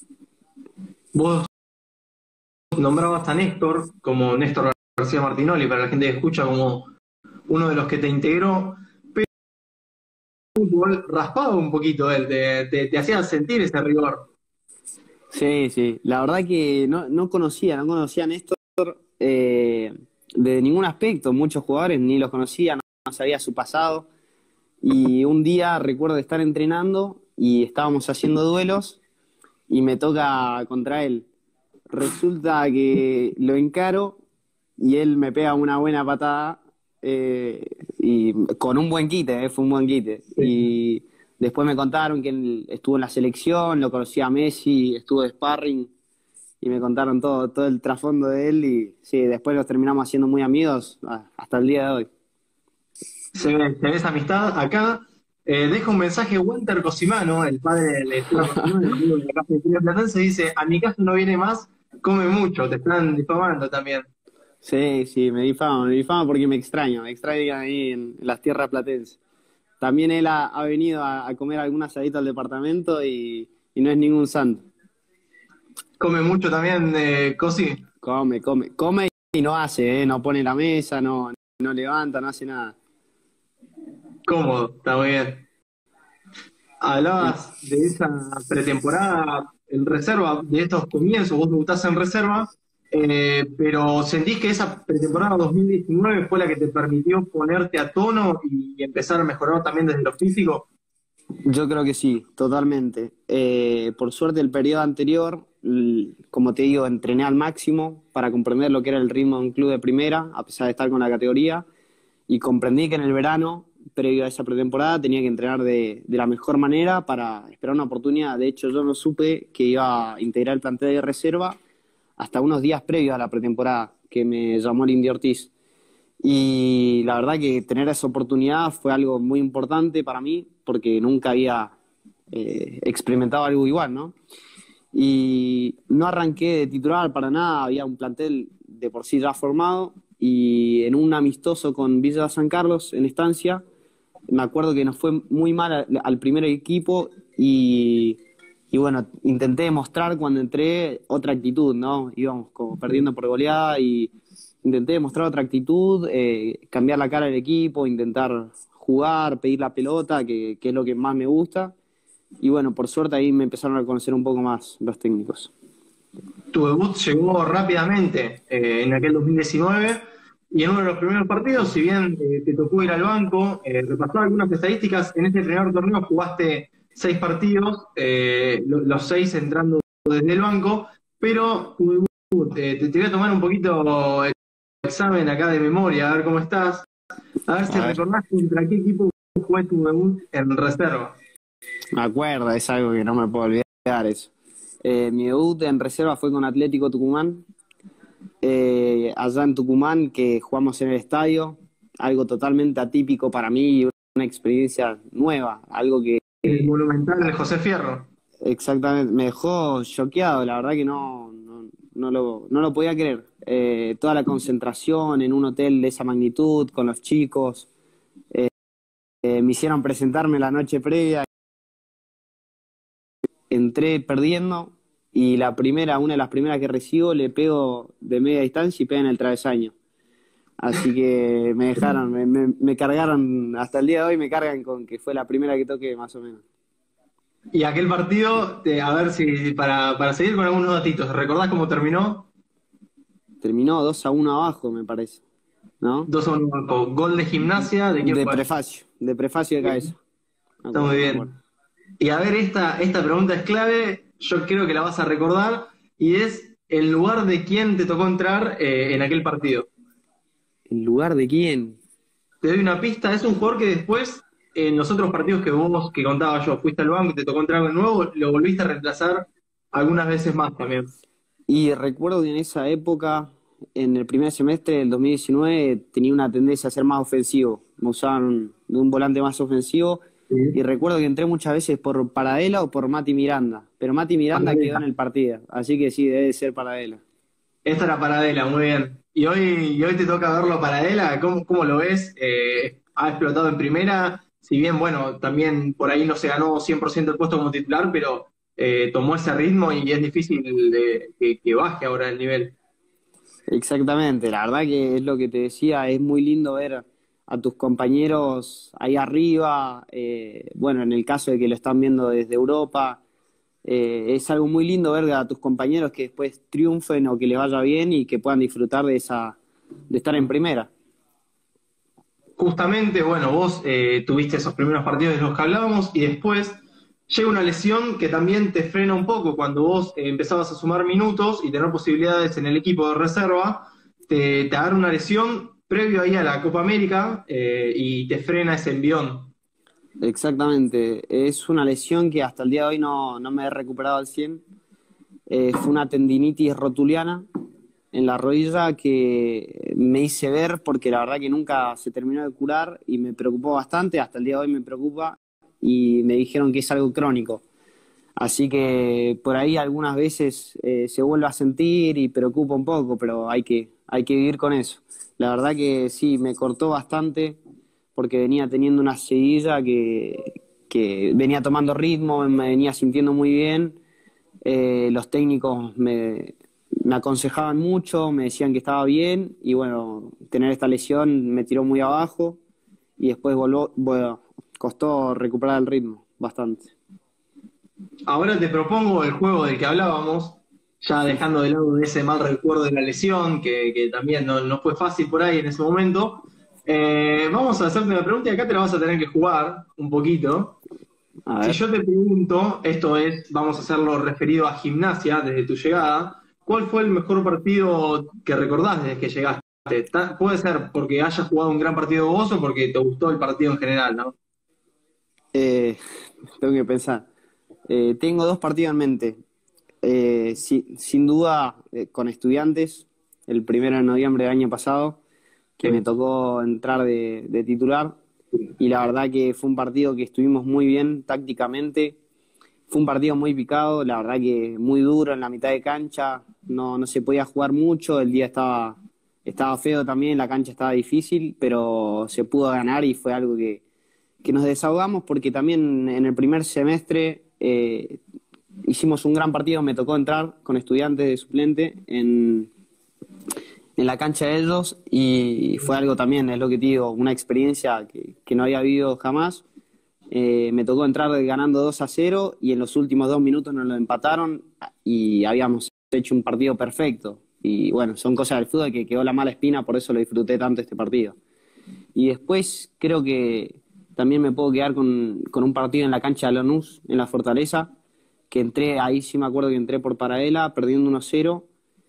Vos nombrabas a Néstor como Néstor García Martinoli, para la gente que escucha, como uno de los que te integró, pero el fútbol raspaba un poquito él, te, te, te hacía sentir ese rigor. Sí, sí, la verdad que no, no conocía, no conocía a Néstor eh, de ningún aspecto, muchos jugadores ni los conocía, no, no sabía su pasado, y un día recuerdo estar entrenando y estábamos haciendo duelos y me toca contra él. Resulta que lo encaro y él me pega una buena patada eh, y con un buen quite, eh, fue un buen quite. Y después me contaron que él estuvo en la selección, lo conocía a Messi, estuvo de sparring y me contaron todo, todo el trasfondo de él y sí, después los terminamos haciendo muy amigos a- hasta el día de hoy. Se ve, se ve esa amistad acá. Eh, deja un mensaje Walter Cosimano, el padre de Esteban Cosimano, el amigo de la casa de Estudiantes Platense, dice: a mi casa no viene más, come mucho, te están difamando también. Sí, sí, me difama, me difama porque me extraño, me extraño ahí en, en las tierras platenses. También él ha, ha venido a, a comer algún asadito al departamento y, y no es ningún santo. Come mucho también, eh, Cosi. Come, come, come y no hace, ¿eh? No pone la mesa, no, no levanta, no hace nada. Cómodo, está muy bien. El- Hablabas de esa pretemporada en reserva, de estos comienzos, vos debutás en reserva, eh, pero ¿sentís que esa pretemporada dos mil diecinueve fue la que te permitió ponerte a tono y empezar a mejorar también desde lo físico? yo creo que sí, totalmente. Eh, por suerte el periodo anterior, l- como te digo, entrené al máximo para comprender lo que era el ritmo de un club de primera, a pesar de estar con la categoría, y comprendí que en el verano, previo a esa pretemporada, tenía que entrenar de, de la mejor manera para esperar una oportunidad. De hecho, yo no supe que iba a integrar el plantel de reserva hasta unos días previos a la pretemporada, que me llamó el Indio Ortiz. Y la verdad que tener esa oportunidad fue algo muy importante para mí, porque nunca había eh, experimentado algo igual, ¿no? Y no arranqué de titular para nada, había un plantel de por sí ya formado y en un amistoso con Villa San Carlos en Estancia, me acuerdo que nos fue muy mal al, al primer equipo y, y bueno, intenté demostrar cuando entré otra actitud, ¿no? Íbamos como perdiendo por goleada y intenté demostrar otra actitud, eh, cambiar la cara del equipo, intentar jugar, pedir la pelota, que, que es lo que más me gusta. Y bueno, por suerte ahí me empezaron a conocer un poco más los técnicos. Tu debut llegó rápidamente eh, en aquel dos mil diecinueve y en uno de los primeros partidos, si bien eh, te tocó ir al banco, eh, repasar algunas estadísticas, en este primer torneo jugaste seis partidos, eh, lo- los seis entrando desde el banco, pero tu debut, eh, te, te voy a tomar un poquito el examen acá de memoria, a ver cómo estás, a ver si A ver, recordás contra qué equipo fue tu debut en reserva. me acuerdo, es algo que no me puedo olvidar eso. Eh, mi debut en reserva fue con Atlético Tucumán, eh, allá en Tucumán, que jugamos en el estadio, algo totalmente atípico para mí y una experiencia nueva, algo que El Monumental de José Fierro. exactamente me dejó choqueado, la verdad que no, no, no lo, no lo podía creer. Eh, toda la concentración en un hotel de esa magnitud, con los chicos, eh, me hicieron presentarme la noche previa, entré perdiendo y la primera, una de las primeras que recibo, le pego de media distancia y pega en el travesaño. Así que me dejaron, me, me, me cargaron, hasta el día de hoy me cargan con que fue la primera que toqué, más o menos. Y aquel partido, te- a ver si, para, para seguir con algunos datitos, ¿recordás cómo terminó? Terminó dos a uno abajo, me parece, ¿no? dos a uno con gol de Gimnasia, ¿de quién De fue? prefacio, de prefacio de cabeza. Me Está muy acuerdo, me acuerdo. bien. Y a ver, esta, esta pregunta es clave, yo creo que la vas a recordar, y es el lugar de quién te tocó entrar eh, en aquel partido. ¿En lugar de quién? Te doy una pista, es un jugador que después, en los otros partidos que vos, que contaba yo, fuiste al banco y te tocó entrar de nuevo, lo volviste a reemplazar algunas veces más también. Y recuerdo que en esa época, en el primer semestre del dos mil diecinueve, tenía una tendencia a ser más ofensivo. Me usaban de un volante más ofensivo. Y Sí. recuerdo que entré muchas veces por Paradela o por Mati Miranda. Pero Mati Miranda quedó en Paradela. el partido. Así que sí, debe ser Paradela. Esta era Paradela, muy bien. Y hoy, y hoy te toca verlo Paradela, ¿cómo, cómo lo ves? Eh, ¿ha explotado en primera? si bien, bueno, también por ahí no se ganó cien por ciento el puesto como titular, pero eh, tomó ese ritmo y es difícil de- que, que baje ahora el nivel. Exactamente, la verdad que es lo que te decía, es muy lindo ver a tus compañeros ahí arriba, eh, bueno, en el caso de que lo están viendo desde Europa, eh, es algo muy lindo ver a tus compañeros que después triunfen o que les vaya bien y que puedan disfrutar de esa, de estar en primera. Justamente, bueno, vos eh, tuviste esos primeros partidos de los que hablábamos y después llega una lesión que también te frena un poco cuando vos eh, empezabas a sumar minutos y tener posibilidades en el equipo de reserva, te, te agarra una lesión previo ahí a la Copa América eh, y te frena ese envión. Exactamente, es una lesión que hasta el día de hoy no, no me he recuperado al cien. Eh, fue una tendinitis rotuliana en la rodilla que me hice ver porque la verdad que nunca se terminó de curar y me preocupó bastante, hasta el día de hoy me preocupa y me dijeron que es algo crónico. Así que por ahí algunas veces eh, se vuelve a sentir y preocupa un poco, pero hay que, hay que vivir con eso. La verdad que sí, me cortó bastante porque venía teniendo una seguilla que, que venía tomando ritmo, me venía sintiendo muy bien. Eh, los técnicos me, me aconsejaban mucho, me decían que estaba bien y bueno, tener esta lesión me tiró muy abajo y después volvió, bueno, costó recuperar el ritmo bastante. Ahora te propongo el juego del que hablábamos, ya dejando de lado ese mal recuerdo de la lesión, que, que también no, no fue fácil por ahí en ese momento. Eh, vamos a hacerte una pregunta y acá te la vas a tener que jugar un poquito. A Si ver. yo te pregunto, esto es, vamos a hacerlo referido a Gimnasia desde tu llegada, ¿cuál fue el mejor partido que recordás desde que llegaste? Ta- Puede ser porque hayas jugado un gran partido vos o porque te gustó el partido en general, ¿no? Eh, tengo que pensar. Eh, tengo dos partidos en mente. Eh, si- sin duda, eh, con Estudiantes, el primero de noviembre del año pasado, que me Sí. tocó entrar de, de titular. Y la verdad que fue un partido que estuvimos muy bien tácticamente. Fue un partido muy picado, la verdad que muy duro en la mitad de cancha. No, no se podía jugar mucho, el día estaba, estaba feo también, la cancha estaba difícil, pero se pudo ganar y fue algo que, que nos desahogamos porque también en el primer semestre eh, hicimos un gran partido, me tocó entrar con Estudiantes de suplente en, en la cancha de ellos y fue algo también, es lo que te digo, una experiencia que, que no había vivido jamás. Eh, me tocó entrar ganando dos a cero y en los últimos dos minutos nos lo empataron y habíamos hecho un partido perfecto. Y bueno, son cosas del fútbol que quedó la mala espina, por eso lo disfruté tanto este partido. Y después creo que también me puedo quedar con, con un partido en la cancha de Lanús, en la Fortaleza, que entré, ahí sí me acuerdo que entré por Paradela, perdiendo uno cero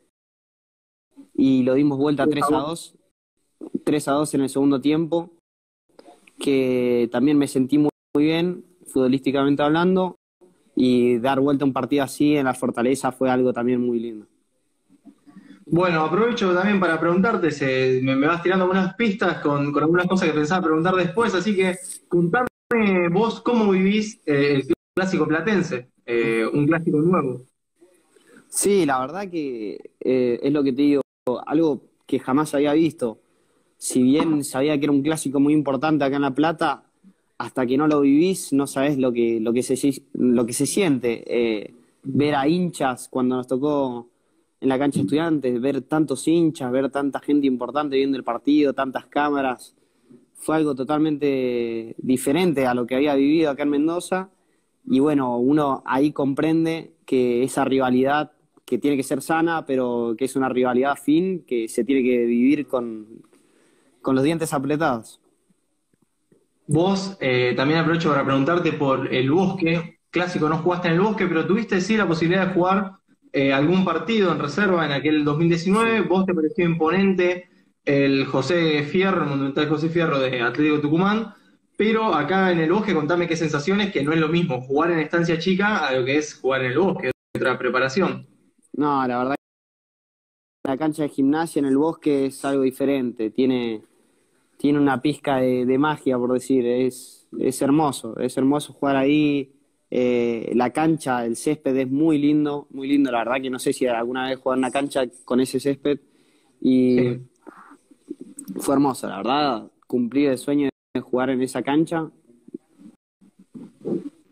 y lo dimos vuelta tres a dos tres a dos en el segundo tiempo, que también me sentí muy, muy bien, futbolísticamente hablando, y dar vuelta a un partido así en la Fortaleza fue algo también muy lindo. Bueno, aprovecho también para preguntarte, se- me, me vas tirando algunas pistas con, con algunas cosas que pensaba preguntar después, así que contame vos cómo vivís eh, el clásico platense, eh, un clásico nuevo. Sí, la verdad que eh, es lo que te digo, algo que jamás había visto. Si bien sabía que era un clásico muy importante acá en La Plata, hasta que no lo vivís no sabés lo que, lo que, se, lo que se siente. Eh, ver a hinchas cuando nos tocó en la cancha de Estudiantes, ver tantos hinchas, ver tanta gente importante viendo el partido, tantas cámaras, fue algo totalmente diferente a lo que había vivido acá en Mendoza. Y bueno, uno ahí comprende que esa rivalidad que tiene que ser sana, pero que es una rivalidad fin, que se tiene que vivir con, con los dientes apretados. Vos eh, también aprovecho para preguntarte por el Bosque, clásico no jugaste en el Bosque, pero tuviste sí la posibilidad de jugar eh, algún partido en reserva en aquel dos mil diecinueve, Sí. vos te pareció imponente el José Fierro, el Monumental José Fierro de Atlético Tucumán, pero acá en el Bosque contame qué sensaciones, que no es lo mismo jugar en estancia chica a lo que es jugar en el Bosque, otra preparación. No, la verdad que la cancha de gimnasia en el Bosque es algo diferente, tiene, tiene una pizca de, de magia, por decir, es, es hermoso, es hermoso jugar ahí. Eh, la cancha, el césped es muy lindo, muy lindo, la verdad que no sé si alguna vez jugar en una cancha con ese césped y Sí. fue hermoso, la verdad, cumplir el sueño de jugar en esa cancha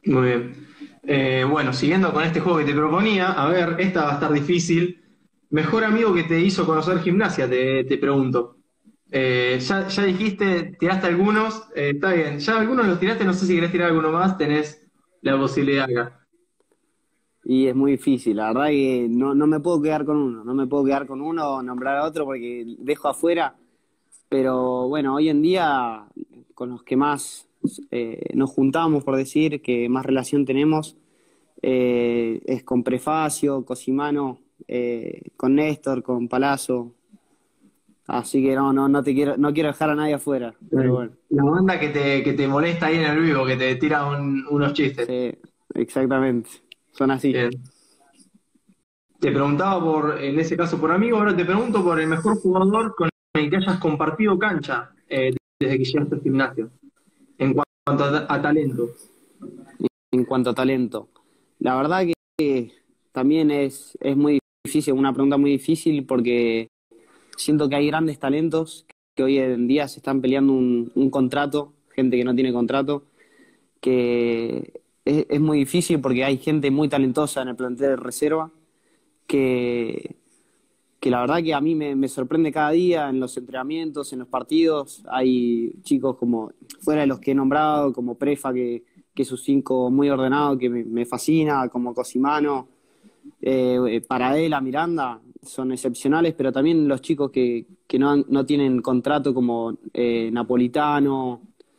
Muy bien. Eh, bueno, siguiendo con este juego que te proponía, a ver, esta va a estar difícil. Mejor amigo que te hizo conocer gimnasia, te, te pregunto. Eh, ya, ya dijiste, tiraste algunos, eh, está bien. Ya algunos los tiraste, no sé si querés tirar alguno más, tenés la posibilidad acá. Y es muy difícil, la verdad que no, no me puedo quedar con uno, no me puedo quedar con uno o nombrar a otro porque dejo afuera, pero bueno, hoy en día con los que más eh, nos juntamos, por decir, que más relación tenemos, eh, es con Prefacio, Cosimano, eh, con Néstor, con Palazzo, así que no, no, no te quiero, no quiero dejar a nadie afuera, pero bueno, La banda que te, que te molesta ahí en el vivo, que te tira un- unos chistes. sí, exactamente, son así. Bien. Te preguntaba por, en ese caso, por amigo, ahora te pregunto por el mejor jugador con el que hayas compartido cancha eh, desde que llegaste al gimnasio, en cuanto a, a talento. En cuanto a talento. La verdad que también es, es muy difícil, una pregunta muy difícil porque siento que hay grandes talentos que hoy en día se están peleando un, un contrato, gente que no tiene contrato, que es, es muy difícil porque hay gente muy talentosa en el plantel de reserva que, que la verdad que a mí me, me sorprende cada día en los entrenamientos, en los partidos. Hay chicos como, fuera de los que he nombrado, como Prefa, que, que es un cinco muy ordenado, que me, me fascina, como Cosimano, eh, Paradela, Miranda, son excepcionales, pero también los chicos que, que no, han- no tienen contrato como eh, Napolitano,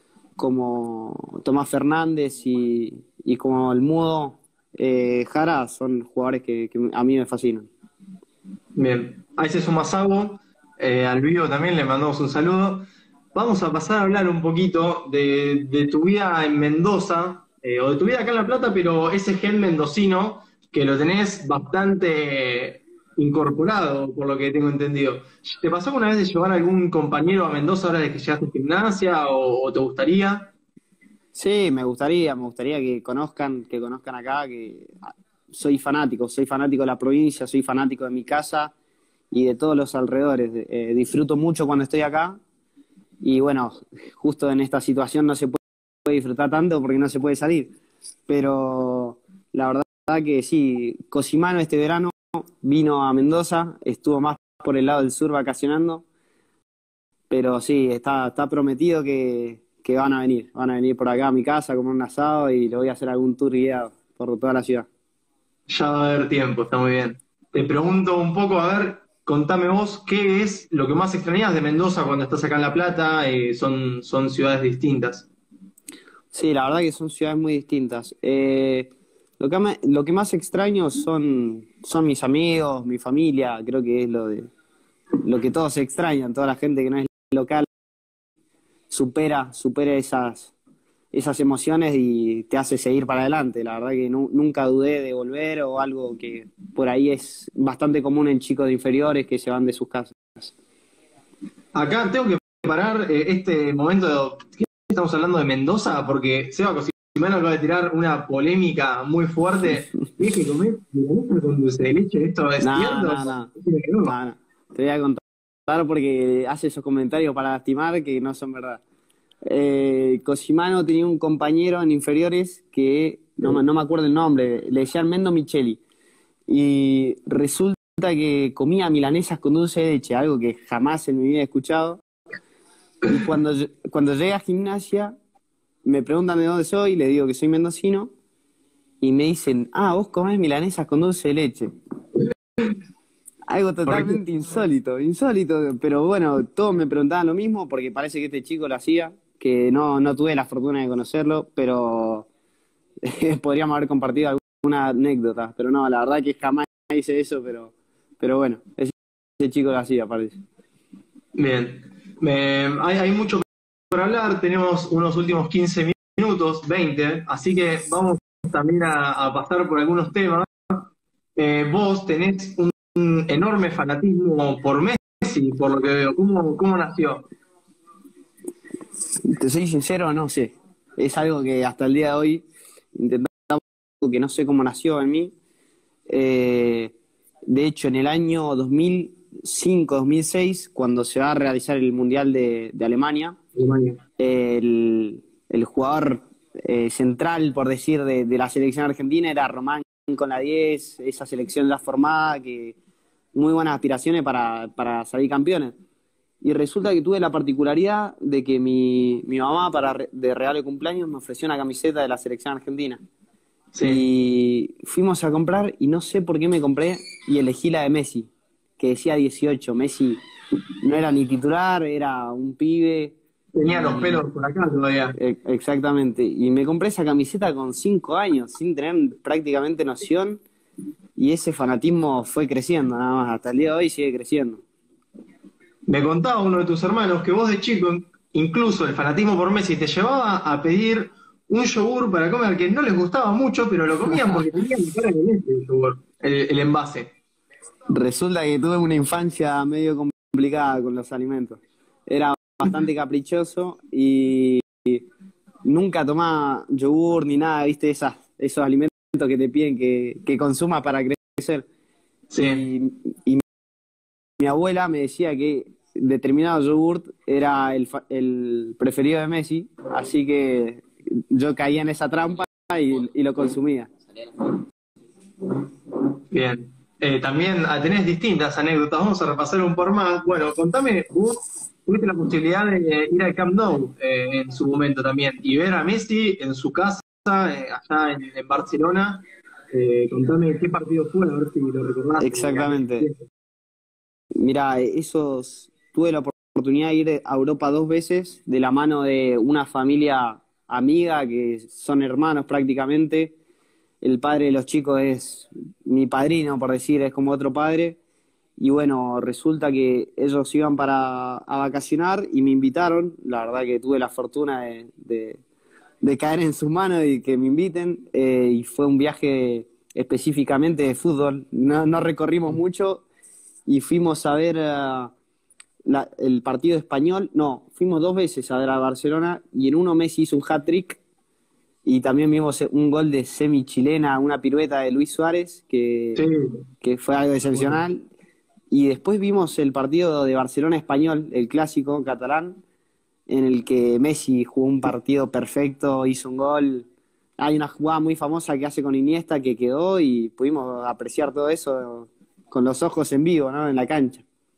como Tomás Fernández y, y como el Mudo, eh, Jara, son jugadores que, que a mí me fascinan. Bien, ahí se suma Sabo, eh, al vivo también le mandamos un saludo. Vamos a pasar a hablar un poquito de, de tu vida en Mendoza, eh, o de tu vida acá en La Plata, pero ese gen mendocino que lo tenés bastante incorporado, por lo que tengo entendido. ¿Te pasó alguna vez de llevar algún compañero a Mendoza ahora de que llegaste a gimnasia o, o te gustaría? Sí, me gustaría, me gustaría que conozcan, que conozcan acá, que ah, soy fanático, soy fanático de la provincia, soy fanático de mi casa y de todos los alrededores. Eh, disfruto mucho cuando estoy acá y bueno, justo en esta situación no se puede disfrutar tanto porque no se puede salir. Pero la verdad que sí, Cosimano este verano vino a Mendoza, estuvo más por el lado del sur vacacionando, pero sí, está, está prometido que, que van a venir. Van a venir por acá a mi casa a comer un asado y le voy a hacer algún tour guiado por toda la ciudad. Ya va a haber tiempo, está muy bien. Te pregunto un poco, a ver, contame vos, ¿qué es lo que más extrañas de Mendoza cuando estás acá en La Plata? Eh, son, son ciudades distintas. Sí, la verdad que son ciudades muy distintas. Eh, lo que, ama- lo que más extraño son, son mis amigos, mi familia, creo que es lo de lo que todos extrañan, toda la gente que no es local supera, supera esas, esas emociones y te hace seguir para adelante. La verdad que nu- nunca dudé de volver o algo que por ahí es bastante común en chicos de inferiores que se van de sus casas. Acá tengo que parar eh, este momento, ¿qué estamos hablando de Mendoza? Porque Seba Cosimano acaba de tirar una polémica muy fuerte. Tienes que comer milanesa con dulce de leche, ¿esto es No, cierto? no, no, No. no, no. Te voy a contar porque hace esos comentarios para lastimar que no son verdad. Eh, Cosimano tenía un compañero en inferiores que no, me- no me acuerdo el nombre, le decían Mendo Micheli. Y resulta que comía milanesas con dulce de leche, algo que jamás en mi vida he escuchado. Y cuando, ll- cuando llegué a gimnasia, me preguntan de dónde soy, le digo que soy mendocino, y me dicen, ah, vos comés milanesas con dulce de leche. Algo ¿Por qué? totalmente insólito, insólito, pero bueno, todos me preguntaban lo mismo porque parece que este chico lo hacía, que no, no tuve la fortuna de conocerlo, pero podríamos haber compartido alguna anécdota, pero no, la verdad que jamás hice eso, pero, pero bueno, ese, ese chico lo hacía, parece. Bien. Me- hay, hay mucho por hablar, tenemos unos últimos quince minutos, veinte, así que vamos también a, a pasar por algunos temas. Eh, vos tenés un, un enorme fanatismo por Messi, por lo que veo. ¿Cómo, cómo nació? Te soy sincero, no sé, es algo que hasta el día de hoy intentamos, que no sé cómo nació en mí. Eh, de hecho, en el año dos mil cinco, dos mil seis, cuando se va a realizar el Mundial de, de Alemania, Alemania. el, el jugador eh, central, por decir, de, de la selección argentina, era Román con la diez, esa selección ya formada, que muy buenas aspiraciones para, para salir campeones. Y resulta que tuve la particularidad de que mi, mi mamá, para re- de regalo de cumpleaños, me ofreció una camiseta de la selección argentina. Sí. Y fuimos a comprar y no sé por qué me compré y elegí la de Messi, que decía dieciocho. Messi no era ni titular, era un pibe. Tenía los Y pelos por acá todavía. e- exactamente. Y me compré esa camiseta con cinco años, sin tener prácticamente noción. Y ese fanatismo fue creciendo, nada más. Hasta el día de hoy sigue creciendo. Me contaba uno de tus hermanos que vos de chico, incluso el fanatismo por Messi, te llevaba a pedir un yogur para comer que no les gustaba mucho, pero lo comían porque tenían cara de Messi el yogur, el, el envase. Resulta que tuve una infancia medio complicada con los alimentos. Era bastante caprichoso y nunca tomaba yogur ni nada, ¿viste? Esas, esos alimentos que te piden que, que consumas para crecer. Sí. Y, y mi abuela me decía que determinado yogurt era el, fa- el preferido de Messi, así que yo caía en esa trampa y, y lo consumía. Bien. Eh, también ah, tenés distintas anécdotas, vamos a repasar un por más. Bueno, contame, vos tuviste la posibilidad de ir al Camp Nou eh, en su momento también y ver a Messi en su casa, eh, allá en, en Barcelona. Eh, contame qué partido fue, a ver si lo recordás. Exactamente. Mira, esos tuve la oportunidad de ir a Europa dos veces de la mano de una familia amiga que son hermanos prácticamente. El padre de los chicos es mi padrino, por decir, es como otro padre. Y bueno, resulta que ellos iban para a vacacionar y me invitaron. La verdad que tuve la fortuna de, de- de caer en sus manos y que me inviten. Eh, y fue un viaje específicamente de fútbol. No, no recorrimos mucho y fuimos a ver eh, la- el partido español. No, fuimos dos veces a ver a Barcelona y en uno Messi hizo un hat-trick y también vimos un gol de semi-chilena, una pirueta de Luis Suárez, que, Sí, que fue algo excepcional. Y después vimos el partido de Barcelona-Español, el clásico catalán, en el que Messi jugó un partido perfecto, hizo un gol. Hay una jugada muy famosa que hace con Iniesta que quedó y pudimos apreciar todo eso con los ojos en vivo, ¿no? En la cancha.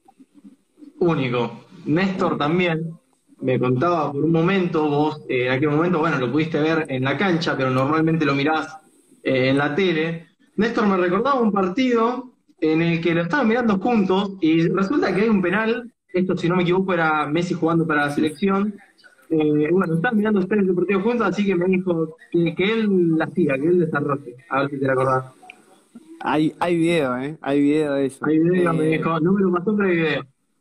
único. Néstor también me contaba por un momento, vos eh, en aquel momento, bueno, lo pudiste ver en la cancha, pero normalmente lo mirás eh, en la tele. Néstor me recordaba un partido en el que lo estaban mirando juntos y resulta que hay un penal, esto si no me equivoco era Messi jugando para la selección. Eh, bueno, estaban mirando ustedes el partido juntos, así que me dijo que, que él la siga, que él desarrolle, a ver si te la acordás. Hay, hay video, ¿eh? Hay video de eso. Hay video, me Eh, dijo, no me lo pasó, pero hay video.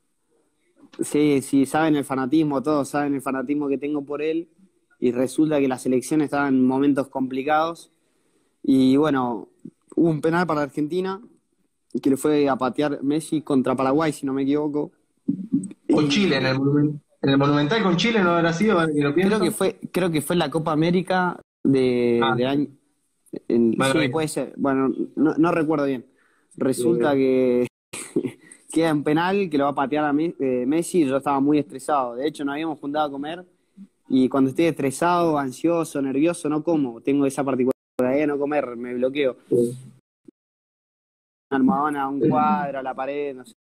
sí, sí, saben el fanatismo, todos saben el fanatismo que tengo por él. Y resulta que la selección estaba en momentos complicados. Y bueno, hubo un penal para Argentina que le fue a patear Messi contra Paraguay, si no me equivoco. O Chile en Y el, Monumen- en el Monumental con Chile no habrá sido, ahora que lo creo que pienso. fue, creo que fue la Copa América de, Ah, de año. en- bueno, sí, bien, puede ser. Bueno, no, no recuerdo bien. bien, Resulta bien. que queda un penal que lo va a patear a Me- eh, Messi y yo estaba muy estresado. De hecho, nos habíamos juntado a comer y cuando estoy estresado, ansioso, nervioso, no como. Tengo esa particularidad de no comer, me bloqueo. Una almohadona, un cuadro, a la pared, no sé.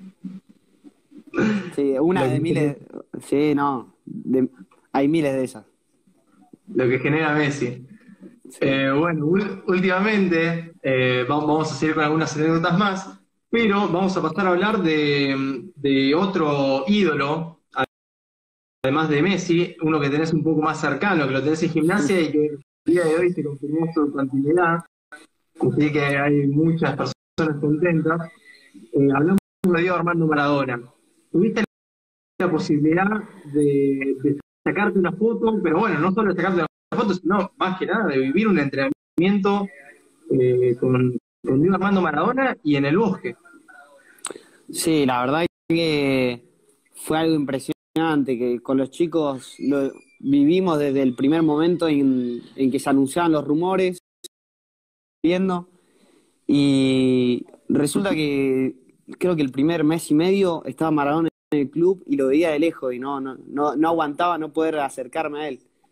Sí, una Lo de que, miles. Sí, no. de- hay miles de esas. lo que genera Messi. Sí. Eh, bueno, ul- últimamente eh, va- vamos a seguir con algunas anécdotas más, pero vamos a pasar a hablar de, de otro ídolo, además de Messi, uno que tenés un poco más cercano, que lo tenés en gimnasia y que el día de hoy se confirmó su continuidad, así que hay muchas personas contentas. Eh, hablamos de Diego Armando Maradona. ¿Tuviste la posibilidad de, de sacarte una foto? Pero bueno, no solo de sacarte una foto, sino más que nada de vivir un entrenamiento eh, con, con Diego Armando Maradona y en el bosque. Sí, la verdad que fue algo impresionante, que con los chicos lo vivimos desde el primer momento en, en que se anunciaban los rumores, viendo, y resulta que creo que el primer mes y medio estaba Maradona en el club y lo veía de lejos y no, no, no, no aguantaba no poder acercarme a él.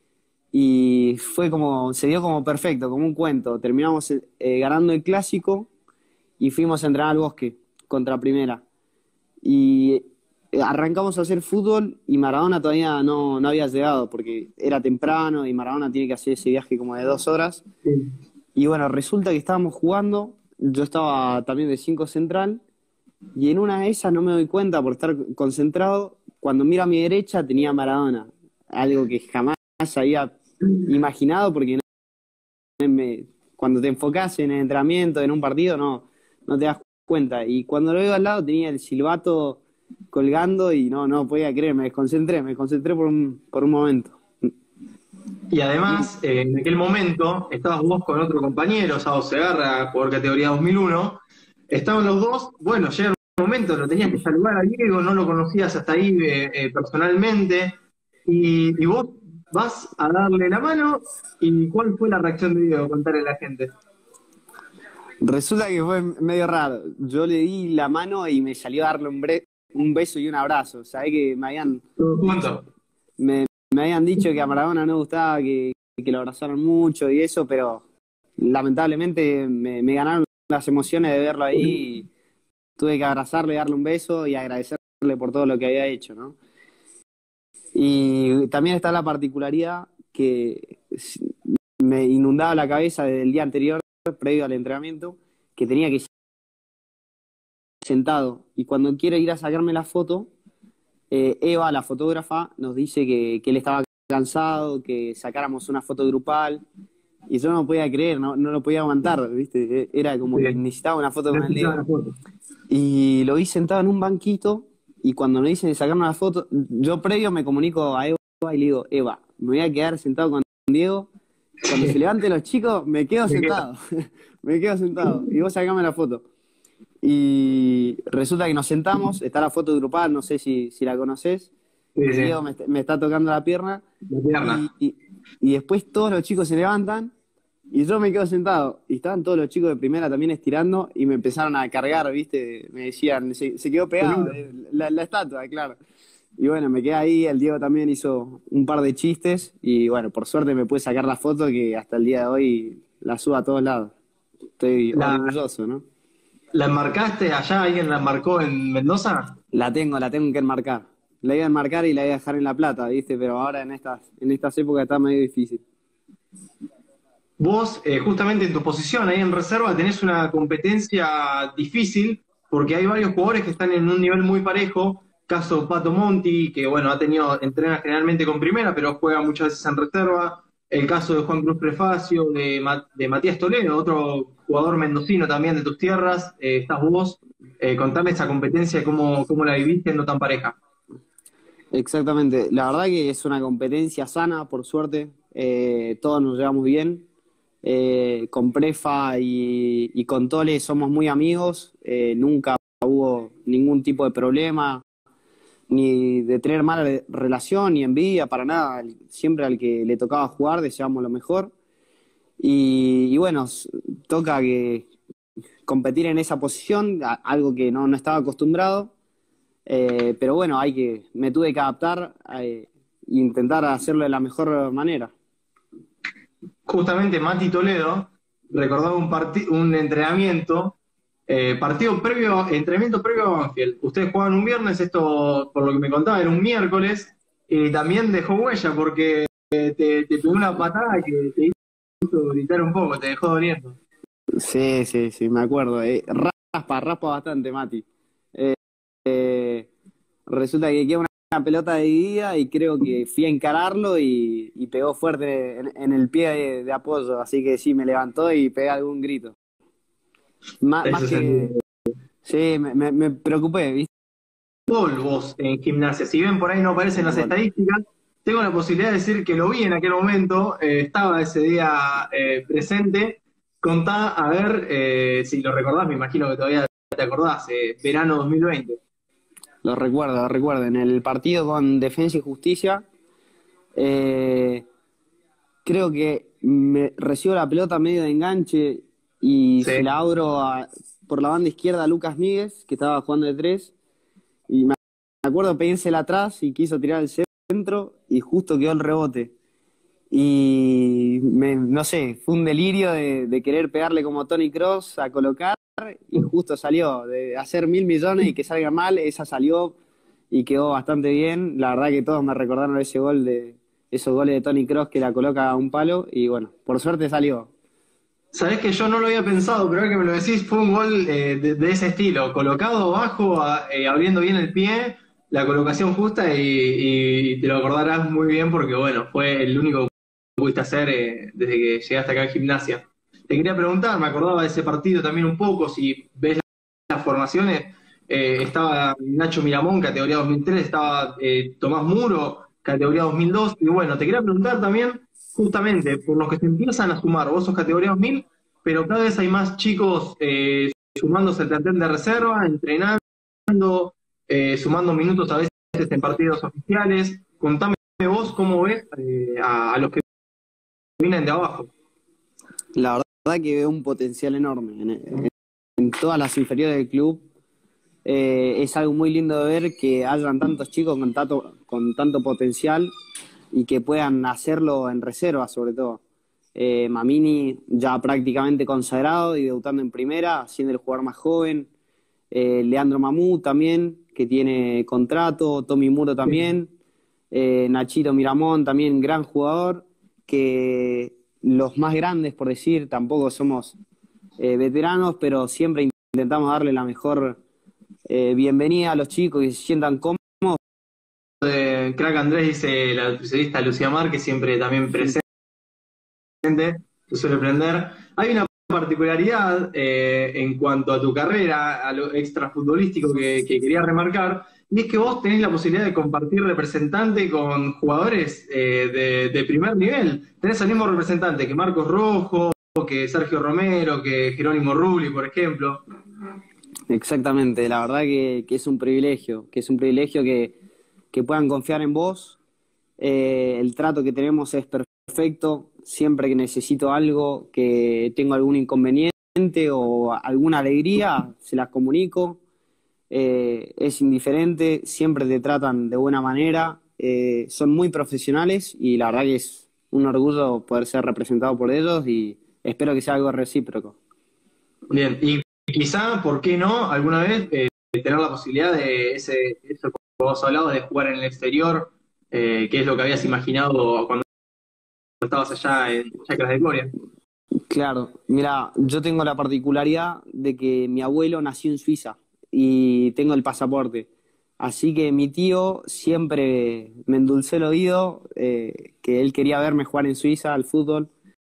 y fue como, se dio como perfecto, como un cuento. Terminamos eh, ganando el clásico y fuimos a entrenar al bosque contra Primera. Y eh, arrancamos a hacer fútbol y Maradona todavía no, no había llegado porque era temprano y Maradona tiene que hacer ese viaje como de dos horas. Sí. Y bueno, resulta que estábamos jugando, yo estaba también de cinco central y en una de esas no me doy cuenta por estar concentrado, cuando miro a mi derecha tenía a Maradona, algo que jamás había imaginado porque no me- cuando te enfocás en el entrenamiento, en un partido, no, no te das cuenta. Y cuando lo veo al lado tenía el silbato colgando y no, no podía creer, me desconcentré, me desconcentré por un, por un momento. Y Y además, eh, en aquel momento, estabas vos con otro compañero, Sao Segarra, por categoría dos mil uno. Estaban los dos, bueno, llega un momento, lo tenías que saludar a Diego, no lo conocías hasta ahí eh, eh, personalmente, y, y vos vas a darle la mano, ¿y cuál fue la reacción de Diego? Contarle a la gente. resulta que fue medio raro. Yo le di la mano y me salió a darle un, bre- un beso y un abrazo. Sabés que me habían Todos dicho, juntos. me, me habían dicho que a Maradona no gustaba que, que lo abrazaran mucho y eso, pero lamentablemente me, me ganaron las emociones de verlo ahí y tuve que abrazarle, darle un beso y agradecerle por todo lo que había hecho, ¿no? Y también está la particularidad que me inundaba la cabeza desde el día anterior, previo al entrenamiento, que tenía que ir sentado. Y cuando quiere ir a sacarme la foto, eh, Eva, la fotógrafa, nos dice que, que él estaba cansado, que sacáramos una foto grupal. Y yo no podía creer, no, no lo podía aguantar, ¿viste? Era como que Sí, necesitaba una foto con el necesitaba la Diego. foto. Y lo vi sentado en un banquito y cuando me dicen de sacarme una foto, yo previo me comunico a Eva y le digo, Eva, me voy a quedar sentado con Diego. Cuando se levanten los chicos, me quedo Me quedo. sentado. Me quedo sentado. Y vos sacame la foto. Y resulta que nos sentamos, está la foto grupal, no sé si, si la conoces. Sí, Y Diego sí, me, me está tocando la pierna. la pierna. Y, y, y después todos los chicos se levantan y yo me quedo sentado. Y estaban todos los chicos de primera también estirando y me empezaron a cargar, ¿viste? Me decían, se, se quedó Qué pegado, lindo. eh, la, la estatua, claro. Y bueno, me quedé ahí, el Diego también hizo un par de chistes y bueno, por suerte me pude sacar la foto que hasta el día de hoy la subo a todos lados. Estoy ¿La, orgulloso, ¿no? la enmarcaste allá? ¿Alguien la enmarcó en Mendoza? La tengo, la tengo que enmarcar. La iba a enmarcar y la iba a dejar en La Plata, ¿viste? Pero ahora en estas, en estas épocas está medio difícil. Vos, eh, justamente en tu posición ahí en reserva, tenés una competencia difícil porque hay varios jugadores que están en un nivel muy parejo. Caso Pato Monti, que bueno, ha tenido, entrena generalmente con primera, pero juega muchas veces en reserva. El caso de Juan Cruz Prefacio, de, Ma- de Matías Toledo, otro jugador mendocino también de tus tierras. Eh, estás vos. Eh, contame esa competencia, cómo, cómo la viviste siendo tan pareja. Exactamente. La verdad que es una competencia sana, por suerte. Eh, todos nos llevamos bien. Eh, con Prefa y, y con Tole somos muy amigos. Eh, nunca hubo ningún tipo de problema, ni de tener mala re- relación, ni envidia, para nada. Siempre al que le tocaba jugar deseamos lo mejor. Y, y bueno, s- toca que competir en esa posición, a- algo que no, no estaba acostumbrado. Eh, pero bueno, hay que, me tuve que adaptar eh, e intentar hacerlo de la mejor manera. Justamente Mati Toledo recordaba un, parti- un entrenamiento, eh, partido previo, entrenamiento previo a Banfield. Ustedes jugaban un viernes, esto por lo que me contaba era un miércoles, y también dejó huella porque eh, te, te pegó una patada que te hizo gritar un poco, te dejó doliendo. Sí, sí, sí, me acuerdo. Eh, raspa, raspa bastante, Mati. Eh, eh, resulta que queda una, una pelota dividida y creo que fui a encararlo y, y pegó fuerte en, en el pie de, de apoyo, así que sí, me levantó y pegué algún grito. Má- más Eso es que, el sí, me, me, me preocupé, ¿viste? fútbol, vos en gimnasia. Si bien por ahí no aparecen las Bueno, estadísticas, tengo la posibilidad de decir que lo vi en aquel momento, eh, estaba ese día eh, presente. Contá, a ver eh, si lo recordás, me imagino que todavía te acordás, eh, verano dos mil veinte. lo recuerdo, lo recuerdo. En el partido con Defensa y Justicia, eh, creo que me recibo la pelota medio de enganche y Sí, se la abro a- por la banda izquierda a Lucas Míguez, que estaba jugando de tres. Y me acuerdo pedírsela atrás y quiso tirar al centro y justo quedó el rebote. y me, no sé, fue un delirio de, de querer pegarle como Tony Cross a colocar y justo salió, de hacer mil millones y que salga mal, esa salió y quedó bastante bien. La verdad que todos me recordaron ese gol de esos goles de Tony Cross que la coloca a un palo y bueno, por suerte salió. Sabés que yo no lo había pensado, pero ahora que me lo decís, fue un gol eh, de, de ese estilo, colocado abajo, a- eh, abriendo bien el pie, la colocación justa y, y te lo acordarás muy bien porque, bueno, fue el único que pudiste hacer eh, desde que llegaste acá en Gimnasia. Te quería preguntar, me acordaba de ese partido también un poco, si ves las formaciones, eh, estaba Nacho Miramón, categoría dos mil tres, estaba eh, Tomás Muro, categoría dos mil dos, y bueno, te quería preguntar también, justamente, por los que se empiezan a sumar, vos sos categoría dos mil, pero cada vez hay más chicos eh, sumándose al plantel de reserva, entrenando, eh, sumando minutos a veces en partidos oficiales. Contame vos cómo ves eh, a, a los que vienen de abajo. La verdad que veo un potencial enorme en, en- en todas las inferiores del club. Eh, es algo muy lindo de ver que hayan tantos chicos con tanto, con tanto potencial y que puedan hacerlo en reserva, sobre todo. Eh, Mamini ya prácticamente consagrado y debutando en primera, siendo el jugador más joven. Eh, Leandro Mamú también, que tiene contrato. Tommy Muro también. Eh, Nachito Miramón también, gran jugador. Que los más grandes, por decir, tampoco somos eh, veteranos, pero siempre intentamos darle la mejor eh, bienvenida a los chicos y se sientan cómodos. Eh, Crack Andrés dice la nutricionista Lucía Mar, que siempre también presente, te suele prender. Hay una particularidad eh, en cuanto a tu carrera, a lo extrafutbolístico que, que quería remarcar, y es que vos tenés la posibilidad de compartir representante con jugadores eh, de, de primer nivel. Tenés al mismo representante que Marcos Rojo, que Sergio Romero, que Jerónimo Rulli, por ejemplo. Exactamente, la verdad que, que es un privilegio, que es un privilegio que, que puedan confiar en vos. Eh, el trato que tenemos es perfecto. Siempre que necesito algo, que tengo algún inconveniente o alguna alegría, se las comunico. Eh, es indiferente, siempre te tratan de buena manera, eh, son muy profesionales y la verdad que es un orgullo poder ser representado por ellos y espero que sea algo recíproco. Bien, y quizá, ¿por qué no? Alguna vez eh, tener la posibilidad de ese, eso que vos hablabas de jugar en el exterior, eh, que es lo que habías imaginado cuando estabas allá en Chacras de Gloria. Claro, mira, yo tengo la particularidad de que mi abuelo nació en Suiza y tengo el pasaporte. Así que mi tío siempre me endulzó el oído, eh, que él quería verme jugar en Suiza al fútbol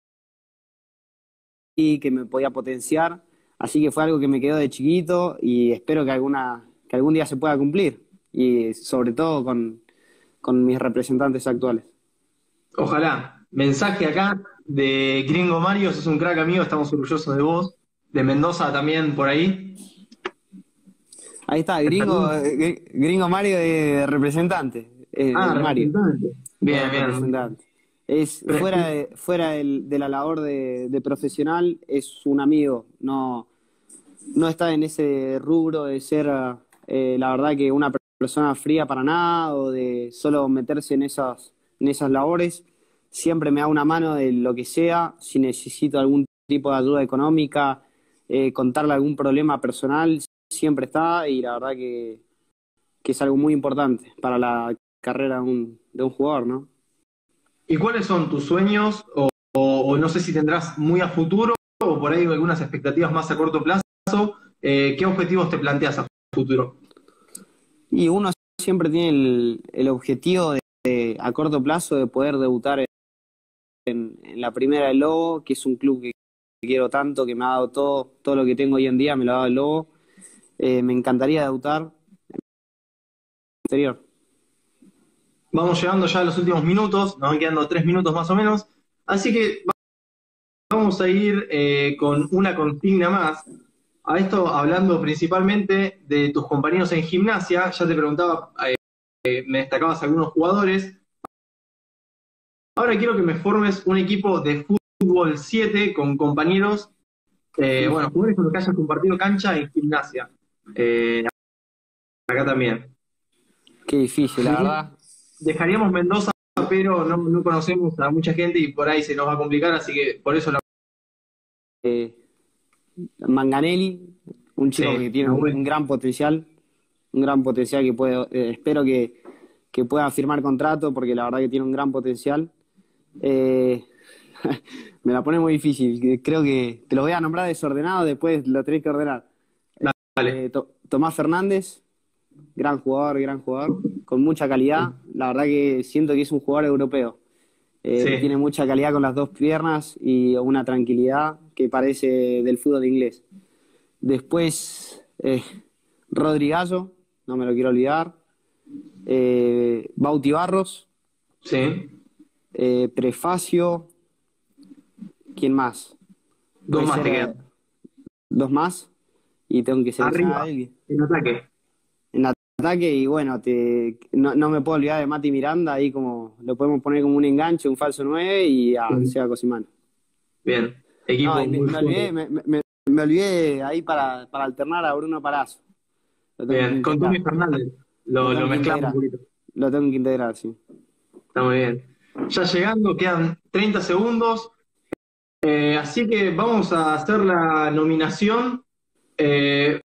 y que me podía potenciar. Así que fue algo que me quedó de chiquito y espero que, alguna, que algún día se pueda cumplir. Y sobre todo con, con mis representantes actuales. Ojalá. Mensaje acá de Gringo Mario, sos un crack amigo, estamos orgullosos de vos. De Mendoza también por ahí. Ahí está, gringo, eh, gringo Mario de representante, eh, Ah, el Mario. representante. Es Bien, bien. representante. Es Pre- fuera de, fuera del- de la labor de, de profesional, es un amigo. No, no está en ese rubro de ser, eh, la verdad, que una persona fría para nada o de solo meterse en esas, en esas labores. Siempre me da una mano de lo que sea. Si necesito algún tipo de ayuda económica, eh, contarle algún problema personal, siempre está y la verdad que, que es algo muy importante para la carrera de un, de un jugador, ¿no? ¿Y cuáles son tus sueños? O, o- o no sé si tendrás muy a futuro o por ahí algunas expectativas más a corto plazo. Eh, ¿qué objetivos te planteas a futuro? Y uno siempre tiene el, el objetivo de, de, a corto plazo de poder debutar en, en la primera del Lobo, que es un club que quiero tanto, que me ha dado todo, todo lo que tengo hoy en día, me lo ha dado el Lobo. Eh, me encantaría debutar en el exterior. Vamos llegando ya a los últimos minutos, nos van quedando tres minutos más o menos. Así que vamos a ir eh, con una consigna más. A esto hablando principalmente de tus compañeros en gimnasia. Ya te preguntaba, eh, me destacabas algunos jugadores. Ahora quiero que me formes un equipo de fútbol siete con compañeros, eh, bueno, jugadores con los que hayas compartido cancha en gimnasia. Eh, acá también. Qué difícil, la verdad. Dejaríamos Mendoza pero no, no conocemos a mucha gente y por ahí se nos va a complicar, así que por eso lo... Eh, Manganelli, un chico Sí, que tiene muy un, bueno. un gran potencial, un gran potencial que puede, eh, espero que, que pueda firmar contrato porque la verdad que tiene un gran potencial. Eh, Me la pone muy difícil, creo que te lo voy a nombrar desordenado, después lo tenés que ordenar. Dale, Eh, To- Tomás Fernández, gran jugador, gran jugador, con mucha calidad, la verdad que siento que es un jugador europeo. Eh, tiene sí, mucha calidad con las dos piernas y una tranquilidad que parece del fútbol inglés. Después, eh, Rodri Gallo, no me lo quiero olvidar. Eh, Bauti Barros, sí. eh, Prefacio, ¿quién más? Dos Puede más ser te eh, quedan. dos más y tengo que seleccionar a Arriba, alguien en ataque. en ataque y bueno, te, no, no me puedo olvidar de Mati Miranda, ahí como lo podemos poner como un enganche, un falso nueve y a Sí. Seba Cosimano. Bien, No, equipo y me, muy me olvidé, fuerte. me, me- me olvidé ahí para, para alternar a Bruno Palazzo. Lo tengo que Bien, con Tommy integrar, Fernández lo lo, tengo lo que mezclamos un integrar, poquito. lo tengo que integrar, sí. Está muy bien. Ya llegando, quedan treinta segundos. Eh, así que vamos a hacer la nominación. Eh,